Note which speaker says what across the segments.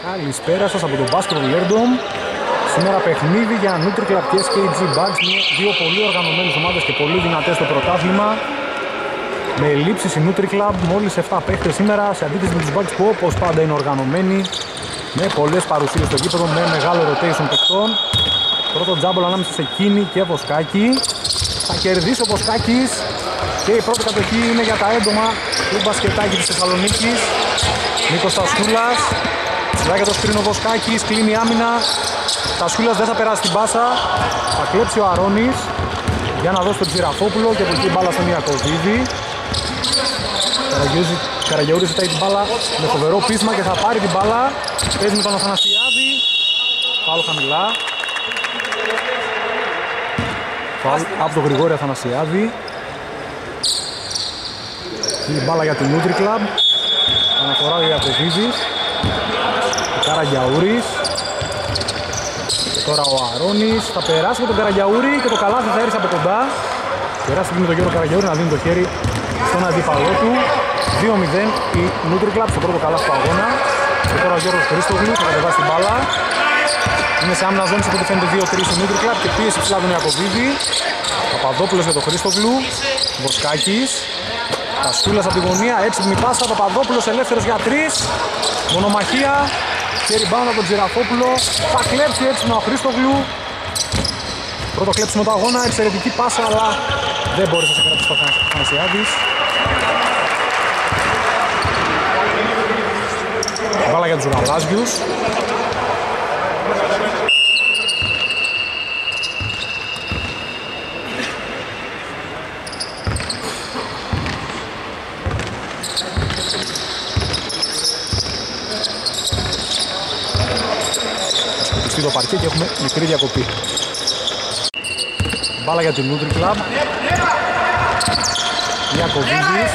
Speaker 1: Καλησπέρα σας από τον Basketball Lerdom. Σήμερα παιχνίδι για NutriClub και SKG Bugs. Δύο πολύ οργανωμένες ομάδες και πολύ δυνατές στο πρωτάθλημα. Με ελλείψεις η NutriClub, μόλις 7 παίχτες σήμερα, σε αντίθεση με τους Bugs που όπως πάντα είναι οργανωμένοι. Με πολλές παρουσίες στο γήπεδο, με μεγάλο rotation παιχτών. Πρώτο τζάμπολ ανάμεσα σε Κίνη και Βοσκάκη. Θα κερδίσει ο Βοσκάκης. Και η πρώτη κατοχή είναι για τα έντομα του μπασκετάκι της Θεσσαλονίκης. Νίκος Τασκούλας. Σειρά για το σκρίνο Βοσκάκης, κλείνει η άμυνα. Τασκούλας δεν θα περάσει την πάσα. Θα κλέψει ο Αρώνης για να δώσει τον Τζιραφόπουλο και από εκεί μπάλα στον Ιακωβίδη. Καραγιαούρης ζητάει την μπάλα με φοβερό πείσμα και θα πάρει την μπάλα. Παίζει με τον Αθανασιάδη. Φάουλ χαμηλά. Φάουλ από τον Γρηγόρη Αθανασιάδη. Η μπάλα για την NutriClub. Αναφορά ο Ιακωβίδης. Ο Καραγιαούρης. Και τώρα ο Αρώνης θα περάσει με τον Καραγιαούρη και το καλάθι θα έρθει από κοντά. Περάσει με τον Γιώργο Καραγιαούρη να δίνει το χέρι στον αντίπαλό του. 2-0 η NutriClub στο πρώτο καλάθι του αγώνα. Και τώρα ο Γιώργος Χρήστογλου θα κατεβάσει την μπάλα. Είναι σε άμυνα ζώνης από ό,τι φαίνεται 2-3 η NutriClub και πίεση ψηλά τον Ιακωβίδη. Παπαδόπουλος για τον Χρήστογλου. Βοσκάκης. Τασκούλας από τη γωνία, έξυπνη πάσα, Παπαδόπουλος ελεύθερος για 3. Μονομαχία και rebound από τον Τζιραφόπουλο. Θα κλέψει έξυπνα ο Χρήστογλου. Πρώτο κλέψιμο του αγώνα, εξαιρετική πάσα, αλλά δεν μπόρεσε να κρατήσει το Αθανασιάδης. Βάλα για τους Γαλάζιους. Το παρκέ και έχουμε μικρή διακοπή. Μπάλα για την NutriClub. Ιακωβίδης.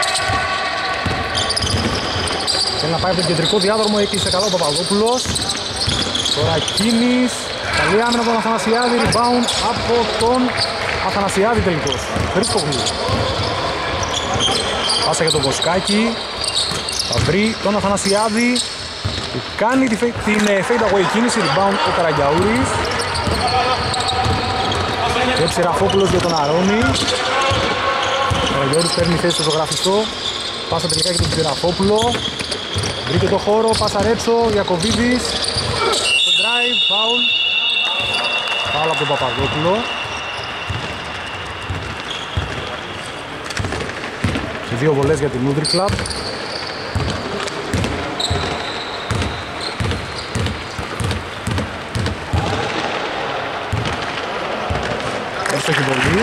Speaker 1: Θέλει να πάει από τον κεντρικό διάδρομο, έκλεισε καλά ο Παπαδόπουλος. Τώρα Κίνης. Καλή άμυνα από τον Αθανασιάδη. Rebound από τον Αθανασιάδη τελικώς. Χρήστογλου. Πάσα για τον Βοσκάκη. Θα βρει τον Αθανασιάδη. Κάνει την fade away κίνηση, rebound ο Καραγιαούρης. Και ο Ψηραφόπουλος για τον Αρώνη. Ο Καραγιαούρης παίρνει θέση στο ζωγραφιστό. Πάσα τελικά για τον Ψηραφόπουλο. Βρήκε το χώρο, πάσα Ρέτσο, Ιακωβίδης. Στο drive, foul. Foul από τον Παπαδόπουλο. Και δύο βολές για την NutriClub. Έχει βολή.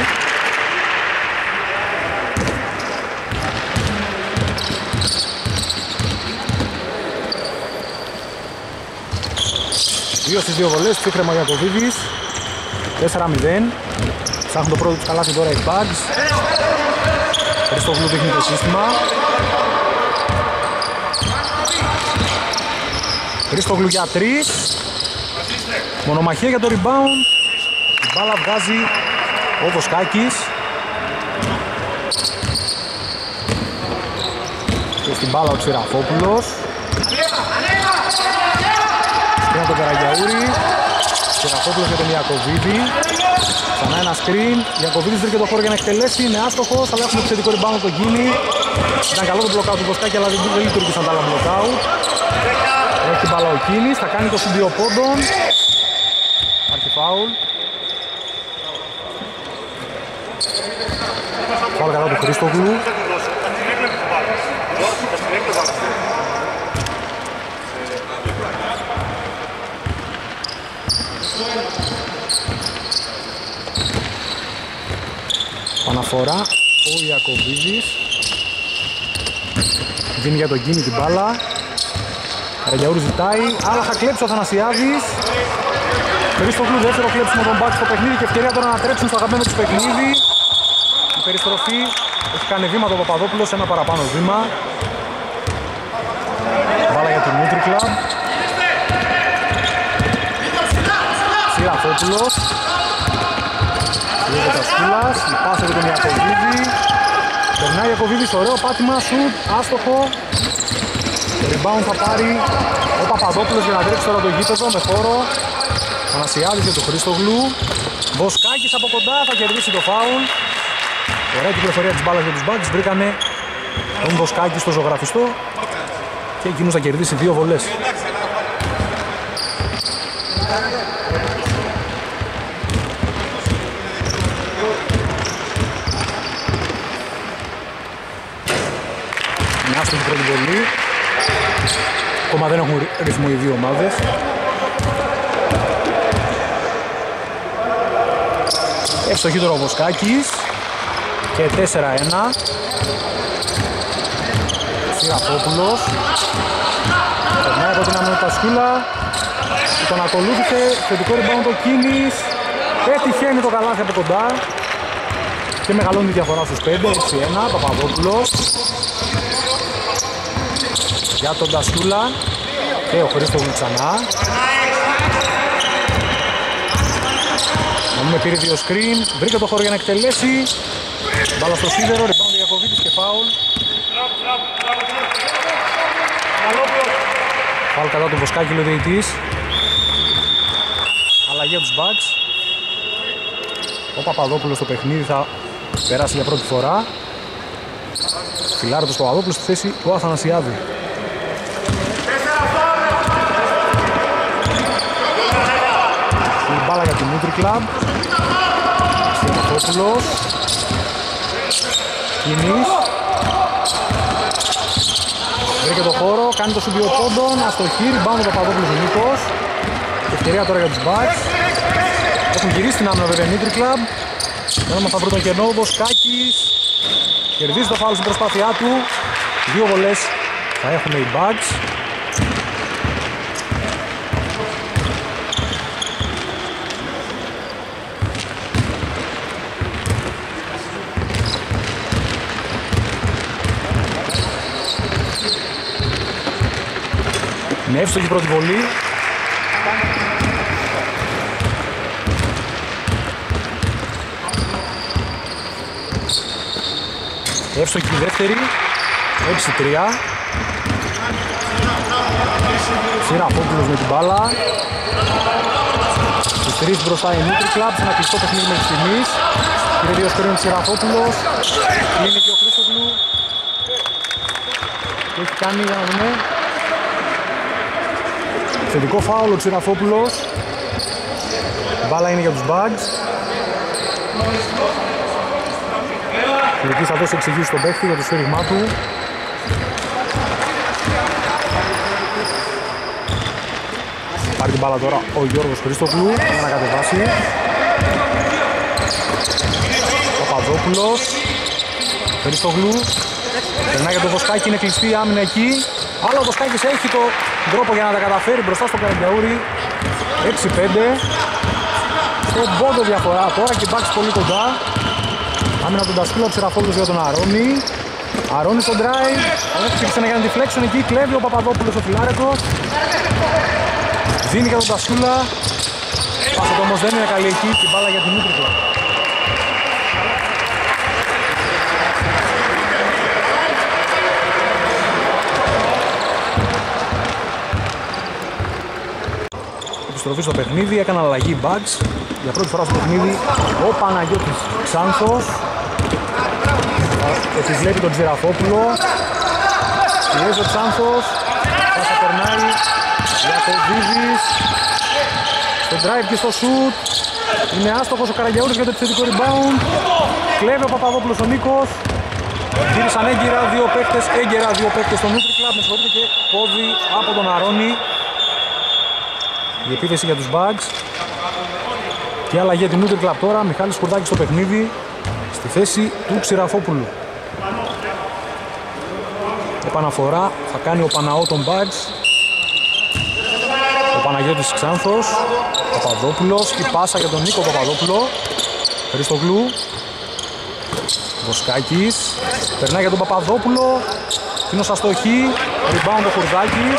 Speaker 1: Δύο στις δύο βολές, ψύχρεμα Ιακωβίδης. 4-0. Ψάχνουν το πρώτο τους καλάθι τώρα οι Bugs. Χριστόγλου δείχνει το σύστημα. Χριστόγλου για 3. Μονομαχία για το rebound. Η μπάλα βγάζει ο Βοσκάκης. Και στην μπάλα ο Ξηραφόπουλος. Σκρίνει τον Καραγιαούρη. Ξηραφόπουλος για τον Ιακωβίδη. Ξανά ένα screen. Ιακωβίδης βρήκε το χώρο για να εκτελέσει. Είναι άστοχος, αλλά έχουμε επιθετικό rebound τον Κίνη. Ήταν καλό το blockout του Βοσκάκη, αλλά δεν λειτουργήσαν τα άλλα blockout. Έχει την μπάλα ο Κίνης, θα κάνει το συντίο πόντων. Υπάρχει φάουλ. Φάουλ κατά του Χρήστογλου. Παναφορά ο Ιακωβίδης. Δίνει για τον Κίνη την μπάλα. Καραγιαούρη ζητάει, αλλά θα κλέψει ο Αθανασιάδης. Χρήστογλου δεύτερο κλέψιμο των Bucks στο παιχνίδι και ευκαιρία τώρα να τρέξουν στο αγαπημένο τους παιχνίδι. Η περιστροφή έχει κάνει βήμα το Παπαδόπουλος, ένα παραπάνω βήμα. Βάλα για την NutriClub. Ψηραφόπουλος. Λίγο Τασκούλας, η πάσα για τον Ιακωβίδη. Περνάει Ιακωβίδης, ωραίο πάτημα, σουτ, άστοχο. Το rebound θα πάρει ο Παπαδόπουλος για να τρέξει τώρα το γήπεδο με χώρο. Ανασιάδης για τον Χρήστογλου. Βοσκάκης από κοντά θα κερδίσει το φάουλ. Ωραία κυκλοφορία της μπάλας για τους Bucks. Βρήκανε τον Βοσκάκη στο ζωγραφιστό και εκείνος θα κερδίσει 2 βολές. Μια άστοχη πρώτη βολή. Ακόμα δεν έχουν ρυθμό οι δύο ομάδες. Ευστοχή τώρα ο Βοσκάκης και 4-1. Σιραφόπουλος περνάει από την Ανωτασκούλα που τον ακολούθησε. Θετικό rebound ο Κίνης. Πετυχαίνει το καλάθι από κοντά και μεγαλώνει τη διαφορά στους 5. 6-1. Παπαδόπουλος για τον Τασκούλα και ο Χρήστογλου ξανά. Νομίζουμε πήρε 2 screen, βρήκε το χώρο για να εκτελέσει. Μπάλα στο σίδερο, rebound Ιακωβίτης και φάουλ. Φάουλ κατά του Βοσκάκη, λέει ο διαιτητής. Αλλαγή για τους Bucks. Ο Παπαδόπουλος στο παιχνίδι θα περάσει για πρώτη φορά. Φιλάρετος Παπαδόπουλος στη θέση του Αθανασιάδη. Η μπάλα για τη Nutri Club. Σιραφόπουλος. Κίνης. Βρήκε το χώρο, κάνει το σου 2 πόντων. Αστοχή, rebound ο Παπαδόπουλος ο Νίκος. Ευκαιρία τώρα για τους Bucks. Έχουν γυρίσει την άμυνα βέβαια Nutri Club. Τώρα θα βρουν τον κενό, ο Βοσκάκης. Κερδίζει το φάουλ στην προσπάθειά του. 2 βολές θα έχουν οι Bucks. Με εύστοχη πρώτη βολή. Εύστοχη δεύτερη. 6-3. Σιραφόπουλος με την μπάλα. Στους 3 μπροστά η Nutri Club. Σε ένα κλειστό παιχνίδι μέχρι στιγμής. Πήρε 2 σκορίνων Σιραφόπουλος. Είναι και ο Χρήστογλου. Τι έχει κάνει για να δούμε. Θετικό φάουλ ο Τσιραφόπουλος. Μπάλα είναι για τους Bucks. Λυκής θα δώσει εξηγήσεις στον παίκτη για το σφύριγμά του. Πάρει την μπάλα τώρα ο Γιώργος Χρήστογλου για να κατεβάσει. Παπαδόπουλος. Χρήστογλου. Περνάει για το Βοσκάκη, είναι κλειστή η άμυνα εκεί. Αλλά ο Βοσκάκης έχει τον τρόπο για να τα καταφέρει μπροστά στο Καραγκιαούρη. 6-5. Στον πόντο διαφορά τώρα και Bucks πολύ κοντά. Άμυνα τον Τασκούλα, Ψεραφόπουλος για τον Αρώνη. Αρώνη στον drive. Έφτιαξε να κάνει deflection εκεί. Κλέβει ο Παπαδόπουλος ο φιλάρετος. Δίνει για τον Τασκούλα. Πάσα όμως δεν είναι καλή εκεί. Την μπάλα για την Nutri Club. Επιστροφή στο παιχνίδι, έκανε αλλαγή Bucks. Για πρώτη φορά στο παιχνίδι ο Παναγιώτης Ξάνθος. Επιβλέπει τον Τζιραφόπουλο. Πιέζει ο Ξάνθος. Πάσα περνάει. Ιακωβίδης. Στο drive και στο shoot. Είναι άστοχος ο Καραγκιαούρης για το επιθετικό rebound. Κλέβει ο Παπαδόπουλος ο Νίκος. Γύρισαν έγκυρα δύο παίκτες στο Nutri Club. Με συγχωρείτε και πόδι από τον Αρώνη. Η επίθεση για τους Bucks. Και αλλαγή για την Nutri Club τώρα. Μιχάλης Κουρδάκης στο παιχνίδι. Στη θέση του Ξηραφόπουλου. Επαναφορά θα κάνει ο Παναό των Bucks. Ο Παναγιώτης Ξάνθος. Παπαδόπουλος. Η πάσα για τον Νίκο Παπαδόπουλο. Χριστογλού. Βοσκάκης. Περνάει για τον Παπαδόπουλο. Τίνος αστοχή. Rebound ο Κουρδάκης.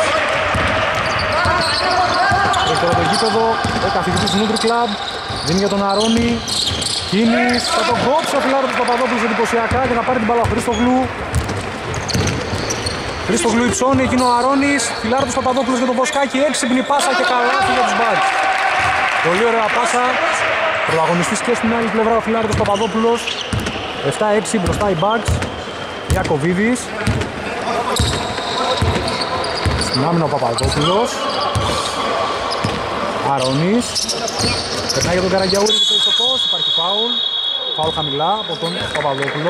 Speaker 1: Έχει τώρα το γήπεδο. Ο καθηγητής του Nutri Club. Δίνει για τον Αρώνη. Κίνης. Θα τον κόψει ο φιλάρος του Παπαδόπουλου εντυπωσιακά και θα πάρει την μπάλα ο Χρήστογλου. Χρήστογλου υψώνει, εκείνο ο Αρώνης, Φιλάρδος Παπαδόπουλος για τον Βοσκάκη, έξυπνη πάσα και καλάθι για τους Bucks. Πολύ ωραία πάσα, πρωταγωνιστής και στην άλλη πλευρά ο Φιλάρδος Παπαδόπουλος. 7-6 μπροστά οι Bucks. Ιακωβίδης. Στην άμυνα ο Παπαδόπουλος. Αρώνης. Περνάει για τον Καραγιαούρη και το ιστοπός, υπάρχει φάουλ. Φάουλ χαμηλά από τον Παπαδόπουλο.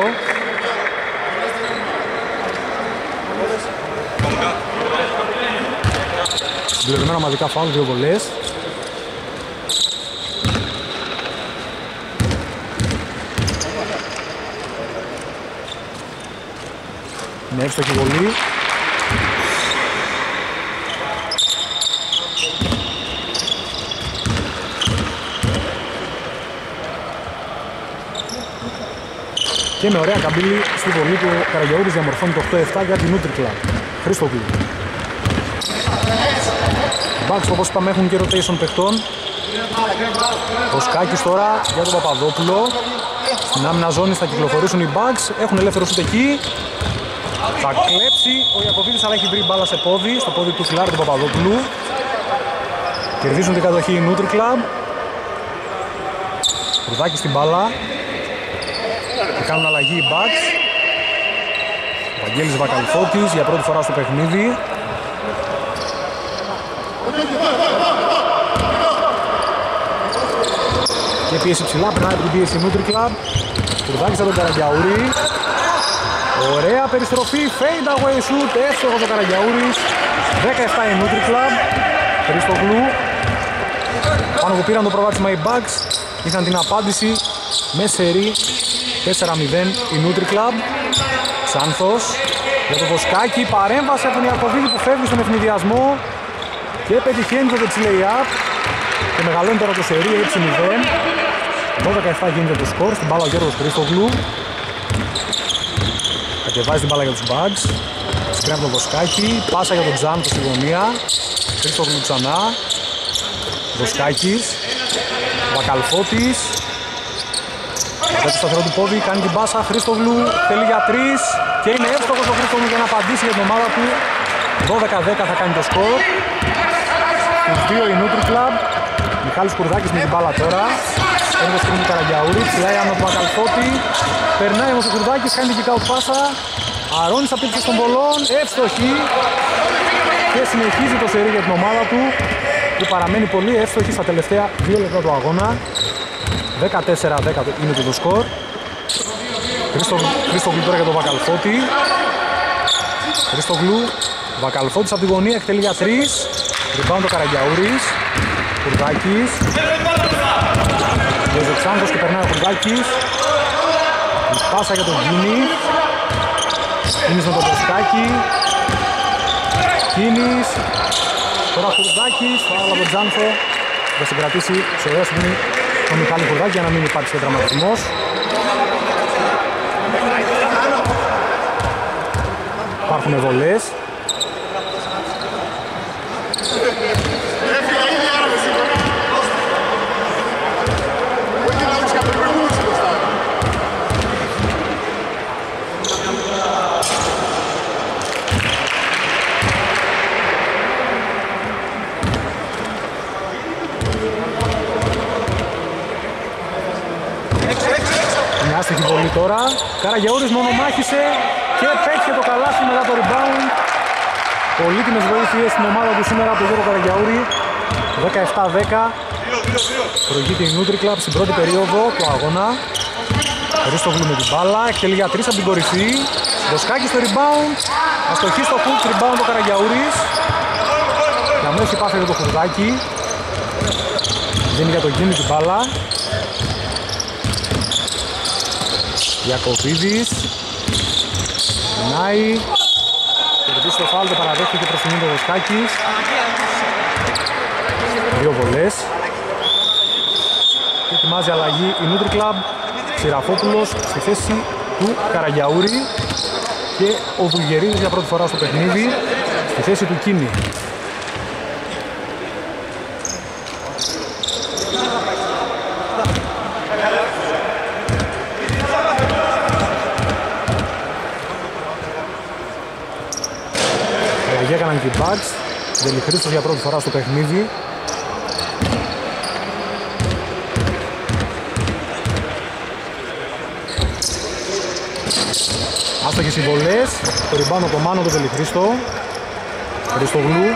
Speaker 1: Συμπληρωμένα μαζικά φάουλ, 2 βολές. Είναι εύστοχη βολή. Και με ωραία καμπύλη στη βολή του Καραγιαούρης διαμορφώνει το 8-7 για την Νούτρικλα. Χρήστογλου. Bucks, όπως είπαμε, έχουν και rotation παιχτών. Ο Σκάκης τώρα για τον Παπαδόπουλο. Στην άμυνα ζώνης θα κυκλοφορήσουν οι Bucks. Έχουν ελεύθερο σούτ εκεί. Θα κλέψει ο Ιακωβίδης, αλλά έχει βρει μπάλα σε πόδι, στο πόδι του Φιλάρη του Παπαδόπουλου. Κερδίζουν την κατοχή η Νούτρικλα. Κρουδάκι στην μπάλα. Και κάνουν αλλαγή οι Bucks. Ο Βαγγέλης Βακαλφώτης για πρώτη φορά στο παιχνίδι. Και πίεση ψηλά, περνάει από την πίεση Νούτρικλα. Κρουδάκι σαν τον Καραγιαούρη. Ωραία περιστροφή, fade away shoot, εύστοχος ο Καραγιαούρης. 17 η Νούτρικλα. Χρήστογλου. Πάνω που πήραν το προβάδισμα οι Bucks, είχαν την απάντηση με σερί 4-0 η Νούτρικλα. Σάνθος για το Βοσκάκι, παρέμβαση από τον Ιακωβίδη που φεύγει στον ευνηδιασμό και πετυχαίνει το lay-up και μεγαλώνει τώρα το σερί 6-0. 12-7 γίνεται το σκορ, στην μπάλα ο Γιώργος Χρήστογλου. Κατεβάζει την μπάλα για τους Bucks. Σκρίνει από τον Βοσκάκι, πάσα για τον Τζάνθο στη γωνία. Χρήστογλου ξανά. Βοσκάκης. Βακαλφώτης. Για το σταθερό του πόδι, κάνει την πάσα. Χρήστογλου θέλει για 3 και είναι εύστοχος ο Χρήστογλου για να απαντήσει για την ομάδα του. 12-10 θα κάνει το σκορ. Στους 2 η Νούτρικλα. Μιχάλης Κουρδάκης με την μπάλα τώρα. Παίρνει το σκριν του Καραγιαούρη, ψηλάει άνω του Βακαλφώτη. Περνάει όμως ο Κουρδάκης, κάνει την kick-out πάσα. Αρώνης απίτησε στον Βολόν, εύστοχη. Και συνεχίζει το σερί για την ομάδα του, που παραμένει πολύ εύστοχη στα τελευταία 2 λεπτά του αγώνα. 14-10 είναι το σκορ. Χρήστογλου τώρα για τον Βακαλφώτη. Χρήστογλου, Βακαλφώτης από τη γωνία, εκτελεί για 3. Rebound το Καραγιαούρης. Κουρδάκης. Δεζεξάνθος και περνάει ο Κουρδάκης. Η πάσα για τον Κίνη. Κίνης με τον Βοσκάκη. Κίνης. Τώρα Κουρδάκης, φάουλ από τον Τζάνθο. Θα συγκρατήσει σε ωραία στιγμή τον Μιχάλη Κουρδάκη για να μην υπάρξει και τραυματισμός. Υπάρχουν βολές. Μια άστοχη βολή τώρα. Καραγιαούρης μονομάχησε και πέτυχε το καλάθι μετά το rebound. Πολύτιμες βοήθειες στην ομάδα του σήμερα από τον Γιώργο Καραγιαούρη. 17-10. Προηγείται η Νούτρικλα στην πρώτη περίοδο του αγώνα. Χρήστογλου με την μπάλα, εκτελεί για 3 από την κορυφή. Βοσκάκης στο rebound. Αστοχή στο hook, rebound ο Καραγιαούρης. Για μέσα έχει πάσα για το Κουρδάκι. Δίνει για τον Κίνη την μπάλα. Ιακωβίδης. Περνάει. Κερδίσει το φάουλ, το παραδέχτηκε προς την ο Βοσκάκης. 2 βολές. Και ετοιμάζει αλλαγή η Nutri Club. Σιραφόπουλος στη θέση του Καραγιαούρη και ο Βουλγερίδης για πρώτη φορά στο παιχνίδι στη θέση του Κίνη. Αλλαγή έκαναν και οι Bucks. Δελιχρήστος για πρώτη φορά στο παιχνίδι. Άστοχες συμβολές. Το ριμπάνω το Μάνο, το Δελιχρήστο. Χριστογλού.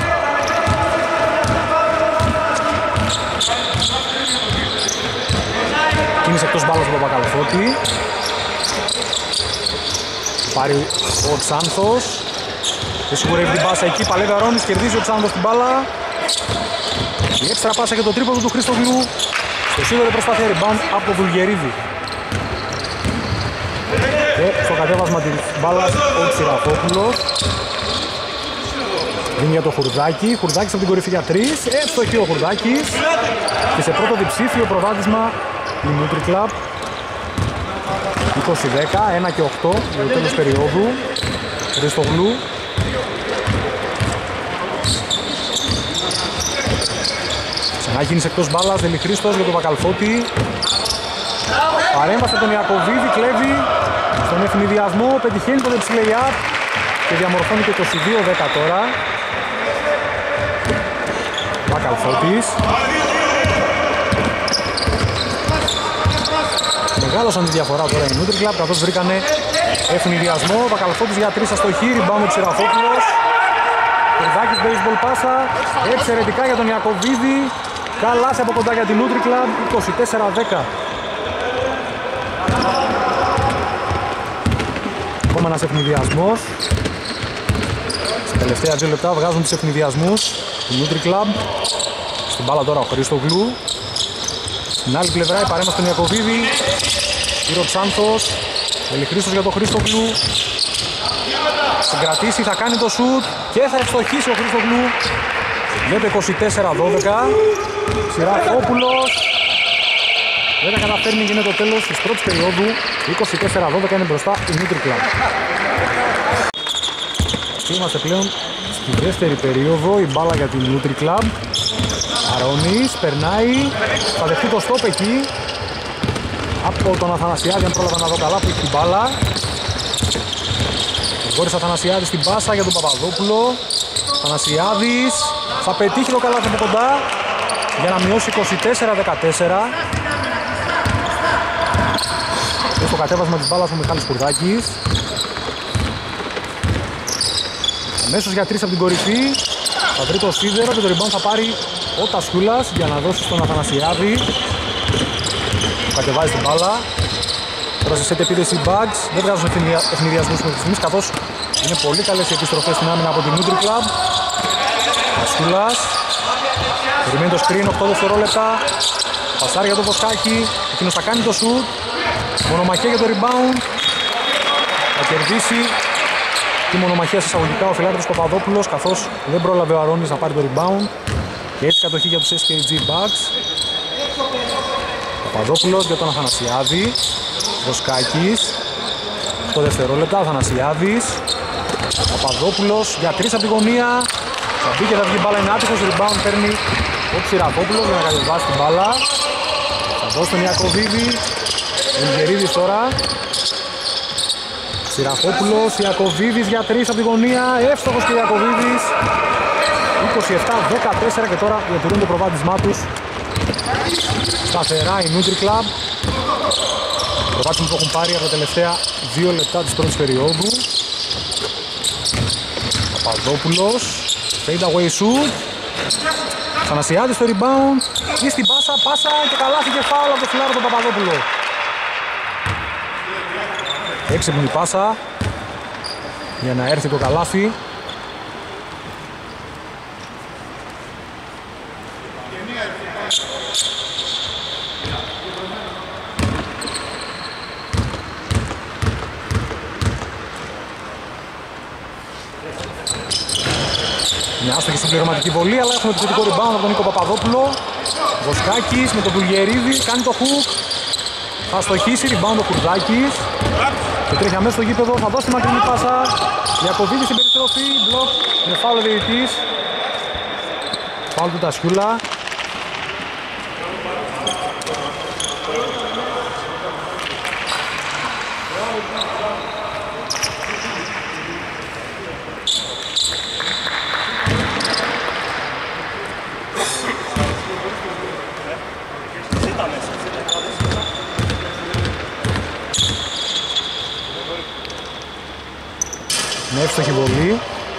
Speaker 1: Κίνησε εκτός μπάλας από τον Παπακαλφώτη. Πάρει ο Ξάνθος. Δεν σιγουρεύει την πάσα εκεί, παλεύει ο Αρώνης, κερδίζει ο Ξάνθος την μπάλα. Η έξτρα πάσα και το τρίποντο του Χριστογλού. Στο σίδερο προσπάθεια rebound από τον Βουλγερίδη. Και στο κατέβασμα της μπάλας ο Τσιρακόπουλος. Δίνει για το Χουρδάκη. Χουρδάκης από την κορυφή για 3. Εύστοχη ο Χουρδάκης. Και σε πρώτο διψήφιο προβάδισμα η Nutri Club. 20-10, 1 και 8 για το τέλος περίοδου. Χριστογλού. Ξανά κίνησε εκτός μπάλας, Δελιχρήστος για τον Βακαλφώτη. Παρέμβαση από τον Ιακωβίδη, κλέβει στον ευνηδιασμό, πετυχαίνει το δεξιλεϊά και διαμορφώνει το 22-10 τώρα. Βακαλφώτης. Μεγάλωσαν τη διαφορά τώρα η Nutri Club καθώς βρήκανε ευνηδιασμό. Βακαλφώτης για 3 αστοχή, rebound ο Ψηραφόπουλος. Κουρδάκης baseball πάσα, εξαιρετικά για τον Ιακωβίδη. Καλάσε από κοντά για την Nutri Club, 24-10. Ακόμα ένας ευνηδιασμός. Στα τελευταία 2 λεπτά βγάζουν τους ευνηδιασμούς η Nutri Club. Στην μπάλα τώρα ο Χριστογλού. Στην άλλη πλευρά η παρέμβαση στον Ιακωβίδη. Κύριο Ξάνθος. Δελιχρήστος για τον Χριστογλού. Συγκρατήσει, θα κάνει το σουτ και θα ευστοχίσει ο Χριστογλού για το 24-12. Σιρακόπουλος. Δεν τα καταφέρνει και είναι το τέλος της πρώτης περίοδου. 24-12 είναι μπροστά η Nutri Club. Είμαστε πλέον στη δεύτερη περίοδο. Η μπάλα για την Nutri Club. Αρώνης περνάει. Θα δεχτεί το στόπ εκεί από τον Αθανασιάδη, αν πρόλαβα να δω καλά, που έχει την μπάλα. Γόρης Αθανασιάδης στην πάσα για τον Παπαδόπουλο. Αθανασιάδης θα πετύχει το καλάθι από κοντά για να μειώσει 24-14. Και στο κατέβασμα της μπάλας ο Μιχάλης Κουρδάκης. Αμέσως για 3 από την κορυφή. Θα βρει το σίδερο και το rebound θα πάρει ο Τασχούλας για να δώσει στον Αθανασιάδη. Κατεβάζει την μπάλα. Τώρα σε σετ επίδεση Bucks. Δεν βγάζουν ευνηδιασμούς μέχρι στιγμής καθώς είναι πολύ καλές οι επιστροφές στην άμυνα από την Nutri Club. Τασχούλας. Περιμένει το screen 8 δευτερόλεπτα. Πασάρει για το Βοσκάκι. Εκείνος θα κάνει το shoot. Μονομαχία για το rebound. Θα κερδίσει τη μονομαχία σε εισαγωγικά ο Φιλάδρος Παπαδόπουλος καθώς δεν πρόλαβε ο Αρώνης να πάρει το rebound. Και έτσι κατοχή για τους SKG Bucks. Παπαδόπουλος για τον Αθανασιάδη. Βοσκάκης. 8 δευτερόλεπτα. Αθανασιάδης. Παπαδόπουλος για 3 από τη γωνία. Θα μπει και θα βγει μπάλα, είναι άτυχος. Rebound παίρνει ο Ψηρακόπουλος για να κατεβάσει την μπάλα. Θα δώσει τον Ιακωβίδη. Βουλγερίδης τώρα. Ψηρακόπουλος. Ιακωβίδης για 3 από τη γωνία. Εύστοχος και Ιακωβίδης. 27-14 και τώρα διατηρούν το προβάδισμά τους σταθερά η Nutri Club. Προβάδισμα που έχουν πάρει από τα τελευταία 2 λεπτά της πρώτης περίοδου. Παπαδόπουλος. Fade away shoot. Θανασιάδης στο rebound. Ή στην πάσα και καλάθι και φάουλ από το φιλάρο τον Παπαδόπουλο. Έξυπνη πάσα για να έρθει το καλάθι. Μια άστοχη συμπληρωματική βολή, αλλά έχουμε επιθετικό rebound από τον Νίκο Παπαδόπουλο. Βοσκάκης με τον Βουλγερίδη, κάνει το hook. Θα στοχίσει, rebound ο Κουρδάκης. Και τρέχει αμέσως στο γήπεδο, θα δώσει τη μακρινή πάσα. Ιακωβίδη στην περιστροφή, μπλοκ με φάουλ ο διαιτητής. Φάουλ του Τασιούλα. Εύστοχη βολή.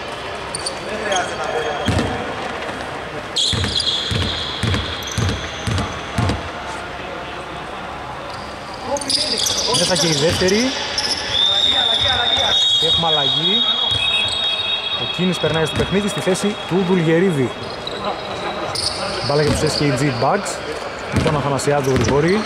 Speaker 1: Μέσα και η δεύτερη. Και έχουμε αλλαγή. Ο Κίνης περνάει στο παιχνίδι στη θέση του Δουλγερίδη. Μπάλα για τους SKG Bucks. Με τον Αθανασιάδη Γρηγόρη.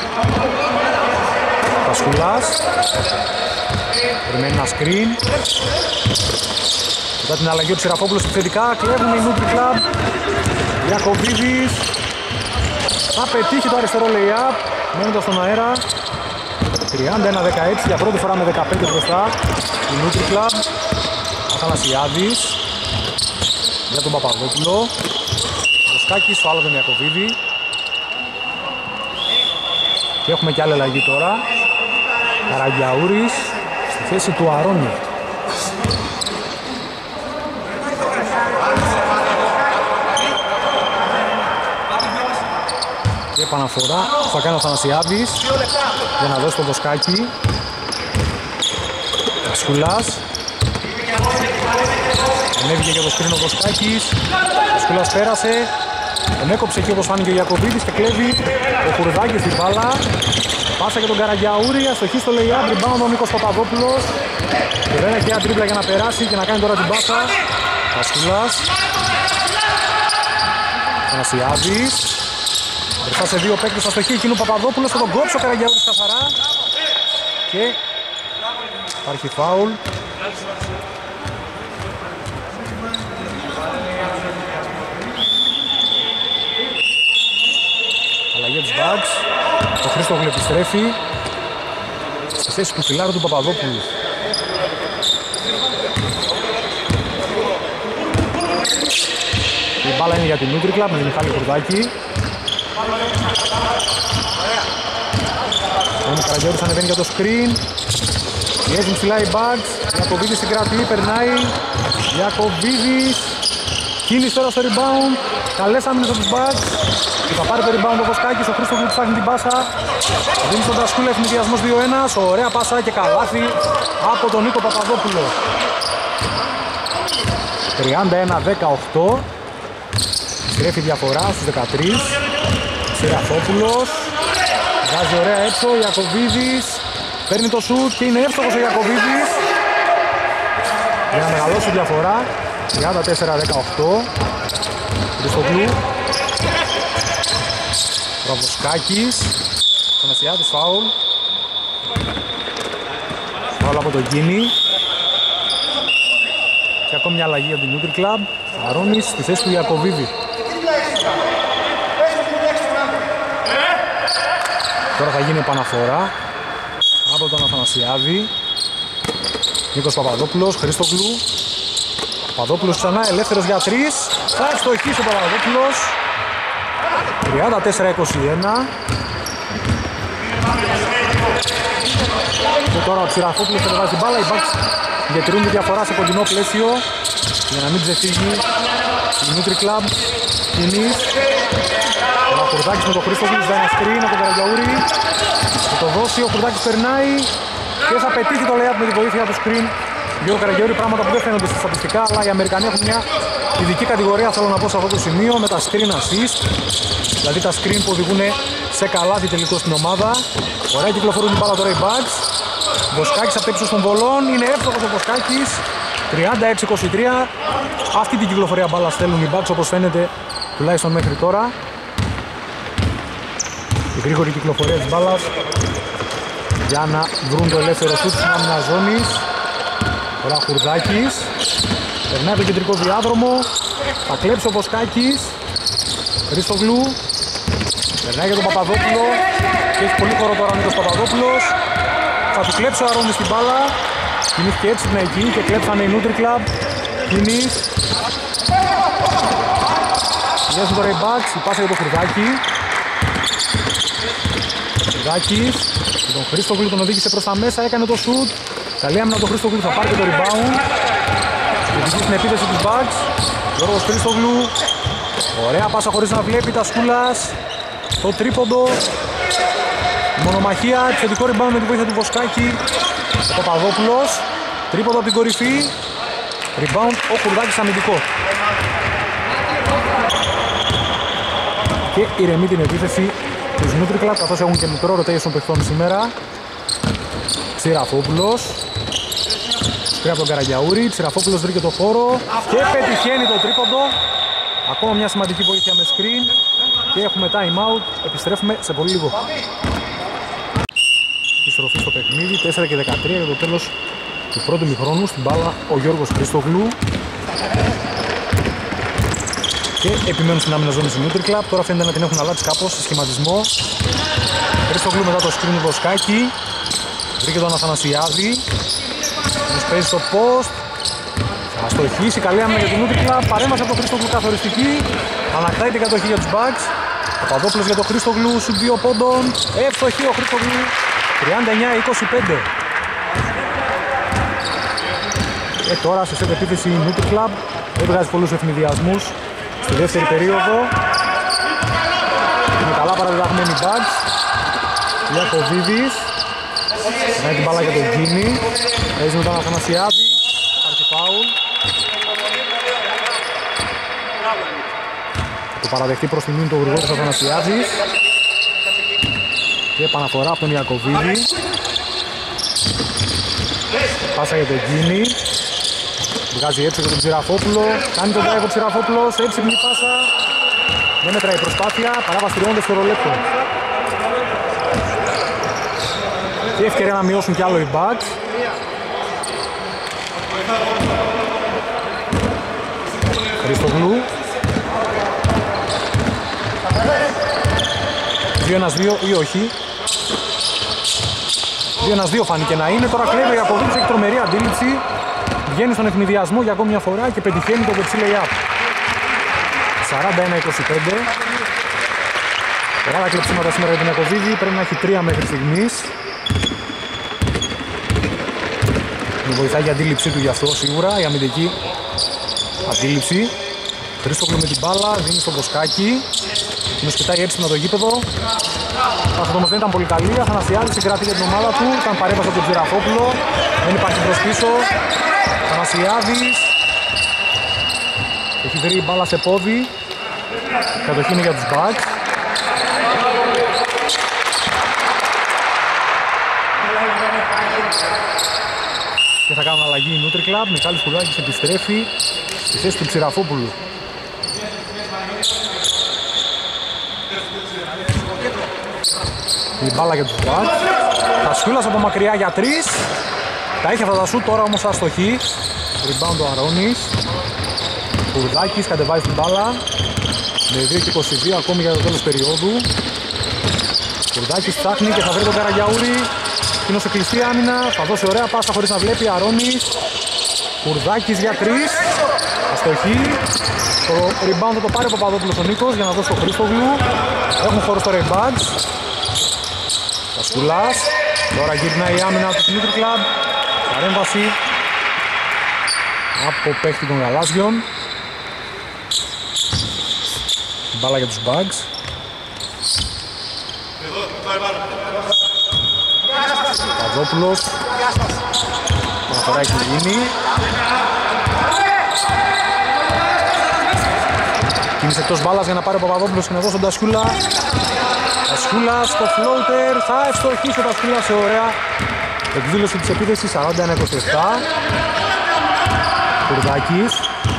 Speaker 1: Πασχουλάς. Περιμένει ένα screen. Μετά την αλλαγή ο Ψηραφόπουλος επιθετικά. Κλέβουν η Nutri Club. Ιακωβίδης. Θα πετύχει το αριστερό lay-up. Μένοντας στον αέρα. 31-16 για πρώτη φορά με 15 μπροστά. Η Nutri Club. Αθανασιάδης. Για τον Παπαδόπουλο. Βοσκάκης στο άλλο τον Ιακωβίδη. Και έχουμε και άλλη αλλαγή τώρα. Καραγιαούρης στη θέση του Αρώνη. Και επαναφορά θα κάνει ο Θανασιάδης για να δώσει το Βοσκάκι. Σκουλάς. Ανέβηκε για το σκρίνο ο Βοσκάκης. Ο Σκουλάς πέρασε. Τον έκοψε εκεί όπως φάνηκε ο Ιακωβίδης και κλέβει ο Κουρδάκης την μπάλα. Πάσα για τον Καραγιαούρη, αστοχή στο lay-up, rebound ο Νίκος Παπαδόπουλος. Και δεν έχει ένα τρίπλα για να περάσει και να κάνει τώρα την πάσα. Πασκούλας. Θανασιάδης. Μπροστά σε δύο παίκτες, αστοχή εκείνου Παπαδόπουλος, θα τον κόψει ο Καραγιαούρης καθαρά. Και υπάρχει φάουλ. Αλλαγή της Bucks. Ο Χρήστογλου επιστρέφει στη θέση του φιλάρου του Παπαδόπουλου. Η μπάλα είναι για την Nutri Club με τον Μιχάλη Κουρδάκη. Ο Καραγιώρης ανεβαίνει για το screen. Πιέζουν ψηλά οι Bucks. Ιακωβίδης στην κρατή, περνάει. Ιακωβίδης. Κίνηση τώρα στο rebound. Καλές άμυνες από τους Bucks. Και θα πάρει το rebound ο Βοσκάκης, ο Χρήστος που ψάχνει την πάσα. Δίνει στον Τασκούλα, ευνηδιασμός 2-1. Ωραία πάσα και καλάθι από τον Νίκο Παπαδόπουλο. 31-18. Στρέφει διαφορά στους 13. Σεραφόπουλος. Βγάζει ωραία έξω, Ιακωβίδης. Παίρνει το σουτ και είναι εύστοχος ο Ιακωβίδης. Για να μεγαλώσει διαφορά. 34-18. Χριστοκλού. Βοσκάκης. Θανασιάδης φάουλ. Φάουλ από τον Κίνη. Και ακόμη μια αλλαγή από την Nutri Club. Αρώνης στη θέση του Ιακωβίδη. Τώρα θα γίνει επαναφορά από τον Αθανασιάδη. Νίκος Παπαδόπουλος, Χρήστογλου. Παπαδόπουλος ξανά ελεύθερος για 3. Θα ευστοχίσει ο Παπαδόπουλος. 34-21. Και τώρα ο Ψηραφόπουλος θα βάζει την μπάλα. Οι Bucks διατηρούν τη διαφορά σε κοντινό πλαίσιο για να μην ξεφύγει η Nutri Club. Κινής. Ο Κουρδάκης με τον Χρήστογλου ζητάει ένα screen από τον Καραγιαούρη. Θα το δώσει, ο Κουρδάκης περνάει και θα πετύχει το layup με τη βοήθεια του screen. Για τον Καραγιαούρη, πράγματα που δεν φαίνονται στα στατιστικά, αλλά οι Αμερικανοί έχουν μια ειδική κατηγορία, θέλω να πω σε αυτό το σημείο, με τα screen assist. Δηλαδή τα screen που οδηγούν σε καλάθι τελικό στην ομάδα. Ωραία κυκλοφορούν την μπάλα τώρα οι Bucks. Βοσκάκης από ύψος των βολών, είναι εύστοχος ο Βοσκάκης. 36-23. Αυτή την κυκλοφορία μπάλα στέλνουν οι Bucks όπως φαίνεται τουλάχιστον μέχρι τώρα. Η γρήγορη κυκλοφορία της μπάλας για να βρουν το ελεύθερο σουτ στην άμυνα ζώνης. Τώρα Χουρδάκης. Περνάει το κεντρικό διάδρομο. Θα κλέψει ο Βοσκάκης. Χρήστογλου. Περνάει για τον Παπαδόπουλο. Και έχει πολύ χώρο τώρα ο Νίκος Παπαδόπουλος. Θα του κλέψει ο Αρώνης την μπάλα. Κινήθηκε έτσι την εκεί και κλέψανε η Nutri Club. Κινείς. Βγάζουν τώρα οι Bucks. Η πάσα για τον Χουρδάκη. Χουρδάκης. Και τον Χρήστογλου τον οδήγησε προς τα μέσα. Έκανε το shoot. Καλή άμυνα τον Χρήστογλου. Θα πάρει και το rebound. Οδηγεί στην επίθεση τους Bucks. Γιώργος Χρήστογλου. Ωραία πάσα χωρίς να βλέπει τα Σκούλας. Το τρίποντο. Μονομαχία. Επιθετικό rebound με την βοήθεια του Βοσκάκη. Ο Παπαδόπουλος. Τρίποντο από την κορυφή. Rebound ο Χουρδάκης αμυντικό. Και ηρεμεί την επίθεση τους Νούτρικλα, καθώς έχουν και μικρό rotation παιχτών σήμερα. Τσιραφόπουλος πήρε από τον Καραγιαούρη, Τσιραφόπουλος βρήκε το χώρο και πετυχαίνει το τρίποντο. Ακόμα μια σημαντική βοήθεια με screen και έχουμε time out, επιστρέφουμε σε πολύ λίγο. Επιστροφή στο παιχνίδι, 4 και 13 για το τέλος του πρώτου μηχρόνου. Στην μπάλα ο Γιώργος Χρήστογλου και επιμένουν στην άμυνα ζώνη του Nutri Club. Τώρα φαίνεται να την έχουν αλλάξει κάπως σε σχηματισμό. Χρήστογλου μετά το screen του Βοσκάκη, βρήκε τον Αθανασιάδη, τους παίζει στο post, θα αστοχίσει, καλή άμυνα για την Nutri Club, παρέμβαση από τον Χρήστογλου καθοριστική, ανακτάει την κατοχή για τους Bucks. Ο Παπαδόπουλος για τον Χρήστογλου, σου 2 πόντων, εύστοχη ο Χρήστογλου, 39-25. Και τώρα σε set επίθεση η Nutri Club, έβγαζε πολλούς ευνηδιασμούς στη δεύτερη περίοδο. Είναι καλά παραδιδαγμένοι Bucks. Ιακωβίδης, περνάει την μπάλα για τον Γκίνη, παίζει με τον Αθανασιάδη, υπάρχει φάουλ. Το παραδεχτεί προς τιμήν του Γρηγόρης Αθανασιάδης και επαναφορά από τον Ιακωβίδη. Πάσα για τον Γκίνη, βγάζει έξω για τον Τσιραφόπουλο, κάνει τον drive ο Τσιραφόπουλος, έξυπνη πάσα, δεν μέτράει η προσπάθεια, παράβαση 3 δευτερολέπτων. Και ευκαιρία να μειώσουν κι άλλο οι Bucks. Χρήστογλου 2-1-2 ή όχι. 2-1-2 φάνηκε να είναι. Τώρα κλέβει ο Ιακωβίδης, έχει τρομερή αντίληψη. Βγαίνει στον ευνηδιασμό για ακόμη μια φορά και πετυχαίνει το δεξί lay-up. 41-25. Μεγάλα κλεψίματα σήμερα για τον Ιακωβίδη, πρέπει να έχει 3 μέχρι στιγμής. Με βοηθάει η αντίληψή του γι' αυτό σίγουρα, η αμυντική αντίληψη. Χρήστογλου με την μπάλα, δίνει στο Βοσκάκι. Μου σκητάει έξυπνα το γήπεδο. Αυτό όμως δεν ήταν πολύ καλή. Αθανασιάδης συγκρατεί για την ομάδα του. Ήταν παρέμβαση από τον Τσιραφόπουλο. Δεν υπάρχει προς πίσω. Αθανασιάδης έχει βρει μπάλα σε πόδι. Κατοχή είναι για τους Bucks. Και θα κάνουν αλλαγή η Nutri Club. Μιχάλης Χουρδάκης επιστρέφει στη θέση του Τσιραφόπουλου. Η μπάλα για τους Bucks. Τασχούλας από μακριά για 3. Τα είχε αυτά τα σουτ, τώρα όμως αστοχή. Rebound ο Αρώνης. Χουρδάκης κατεβάζει την μπάλα. Με 2 και 22 ακόμη για το τέλος περίοδου. Χουρδάκης ψάχνει και θα βρει τον Καραγιαούρη. Είναι σε κλειστή άμυνα, θα δώσει ωραία πάσα χωρίς να βλέπει. Αρώνης, Χουρδάκης για 3. Αστοχή. Το rebound θα το πάρει ο Παπαδόπουλος ο Νίκος για να δώσει το Χρήστογλου. Έχουν χώρο στο Bucks. Κασκουλάς. Τώρα γυρνάει η άμυνα του Nutri Club. Παρέμβαση από παίχτη των γαλάζιων. Μπάλα για τους Bucks. Παπαδόπουλος. Αναφορά έχει γίνει. Κίνησε εκτός μπάλας για να πάρει ο Παπαδόπουλος και να δώσει τον Τασχούλα. Τασχούλα στο floater. Θα ευστοχίσει ο Τασχούλα σε ωραία εκδήλωση της επίθεσης. 41-27. Χουρδάκης.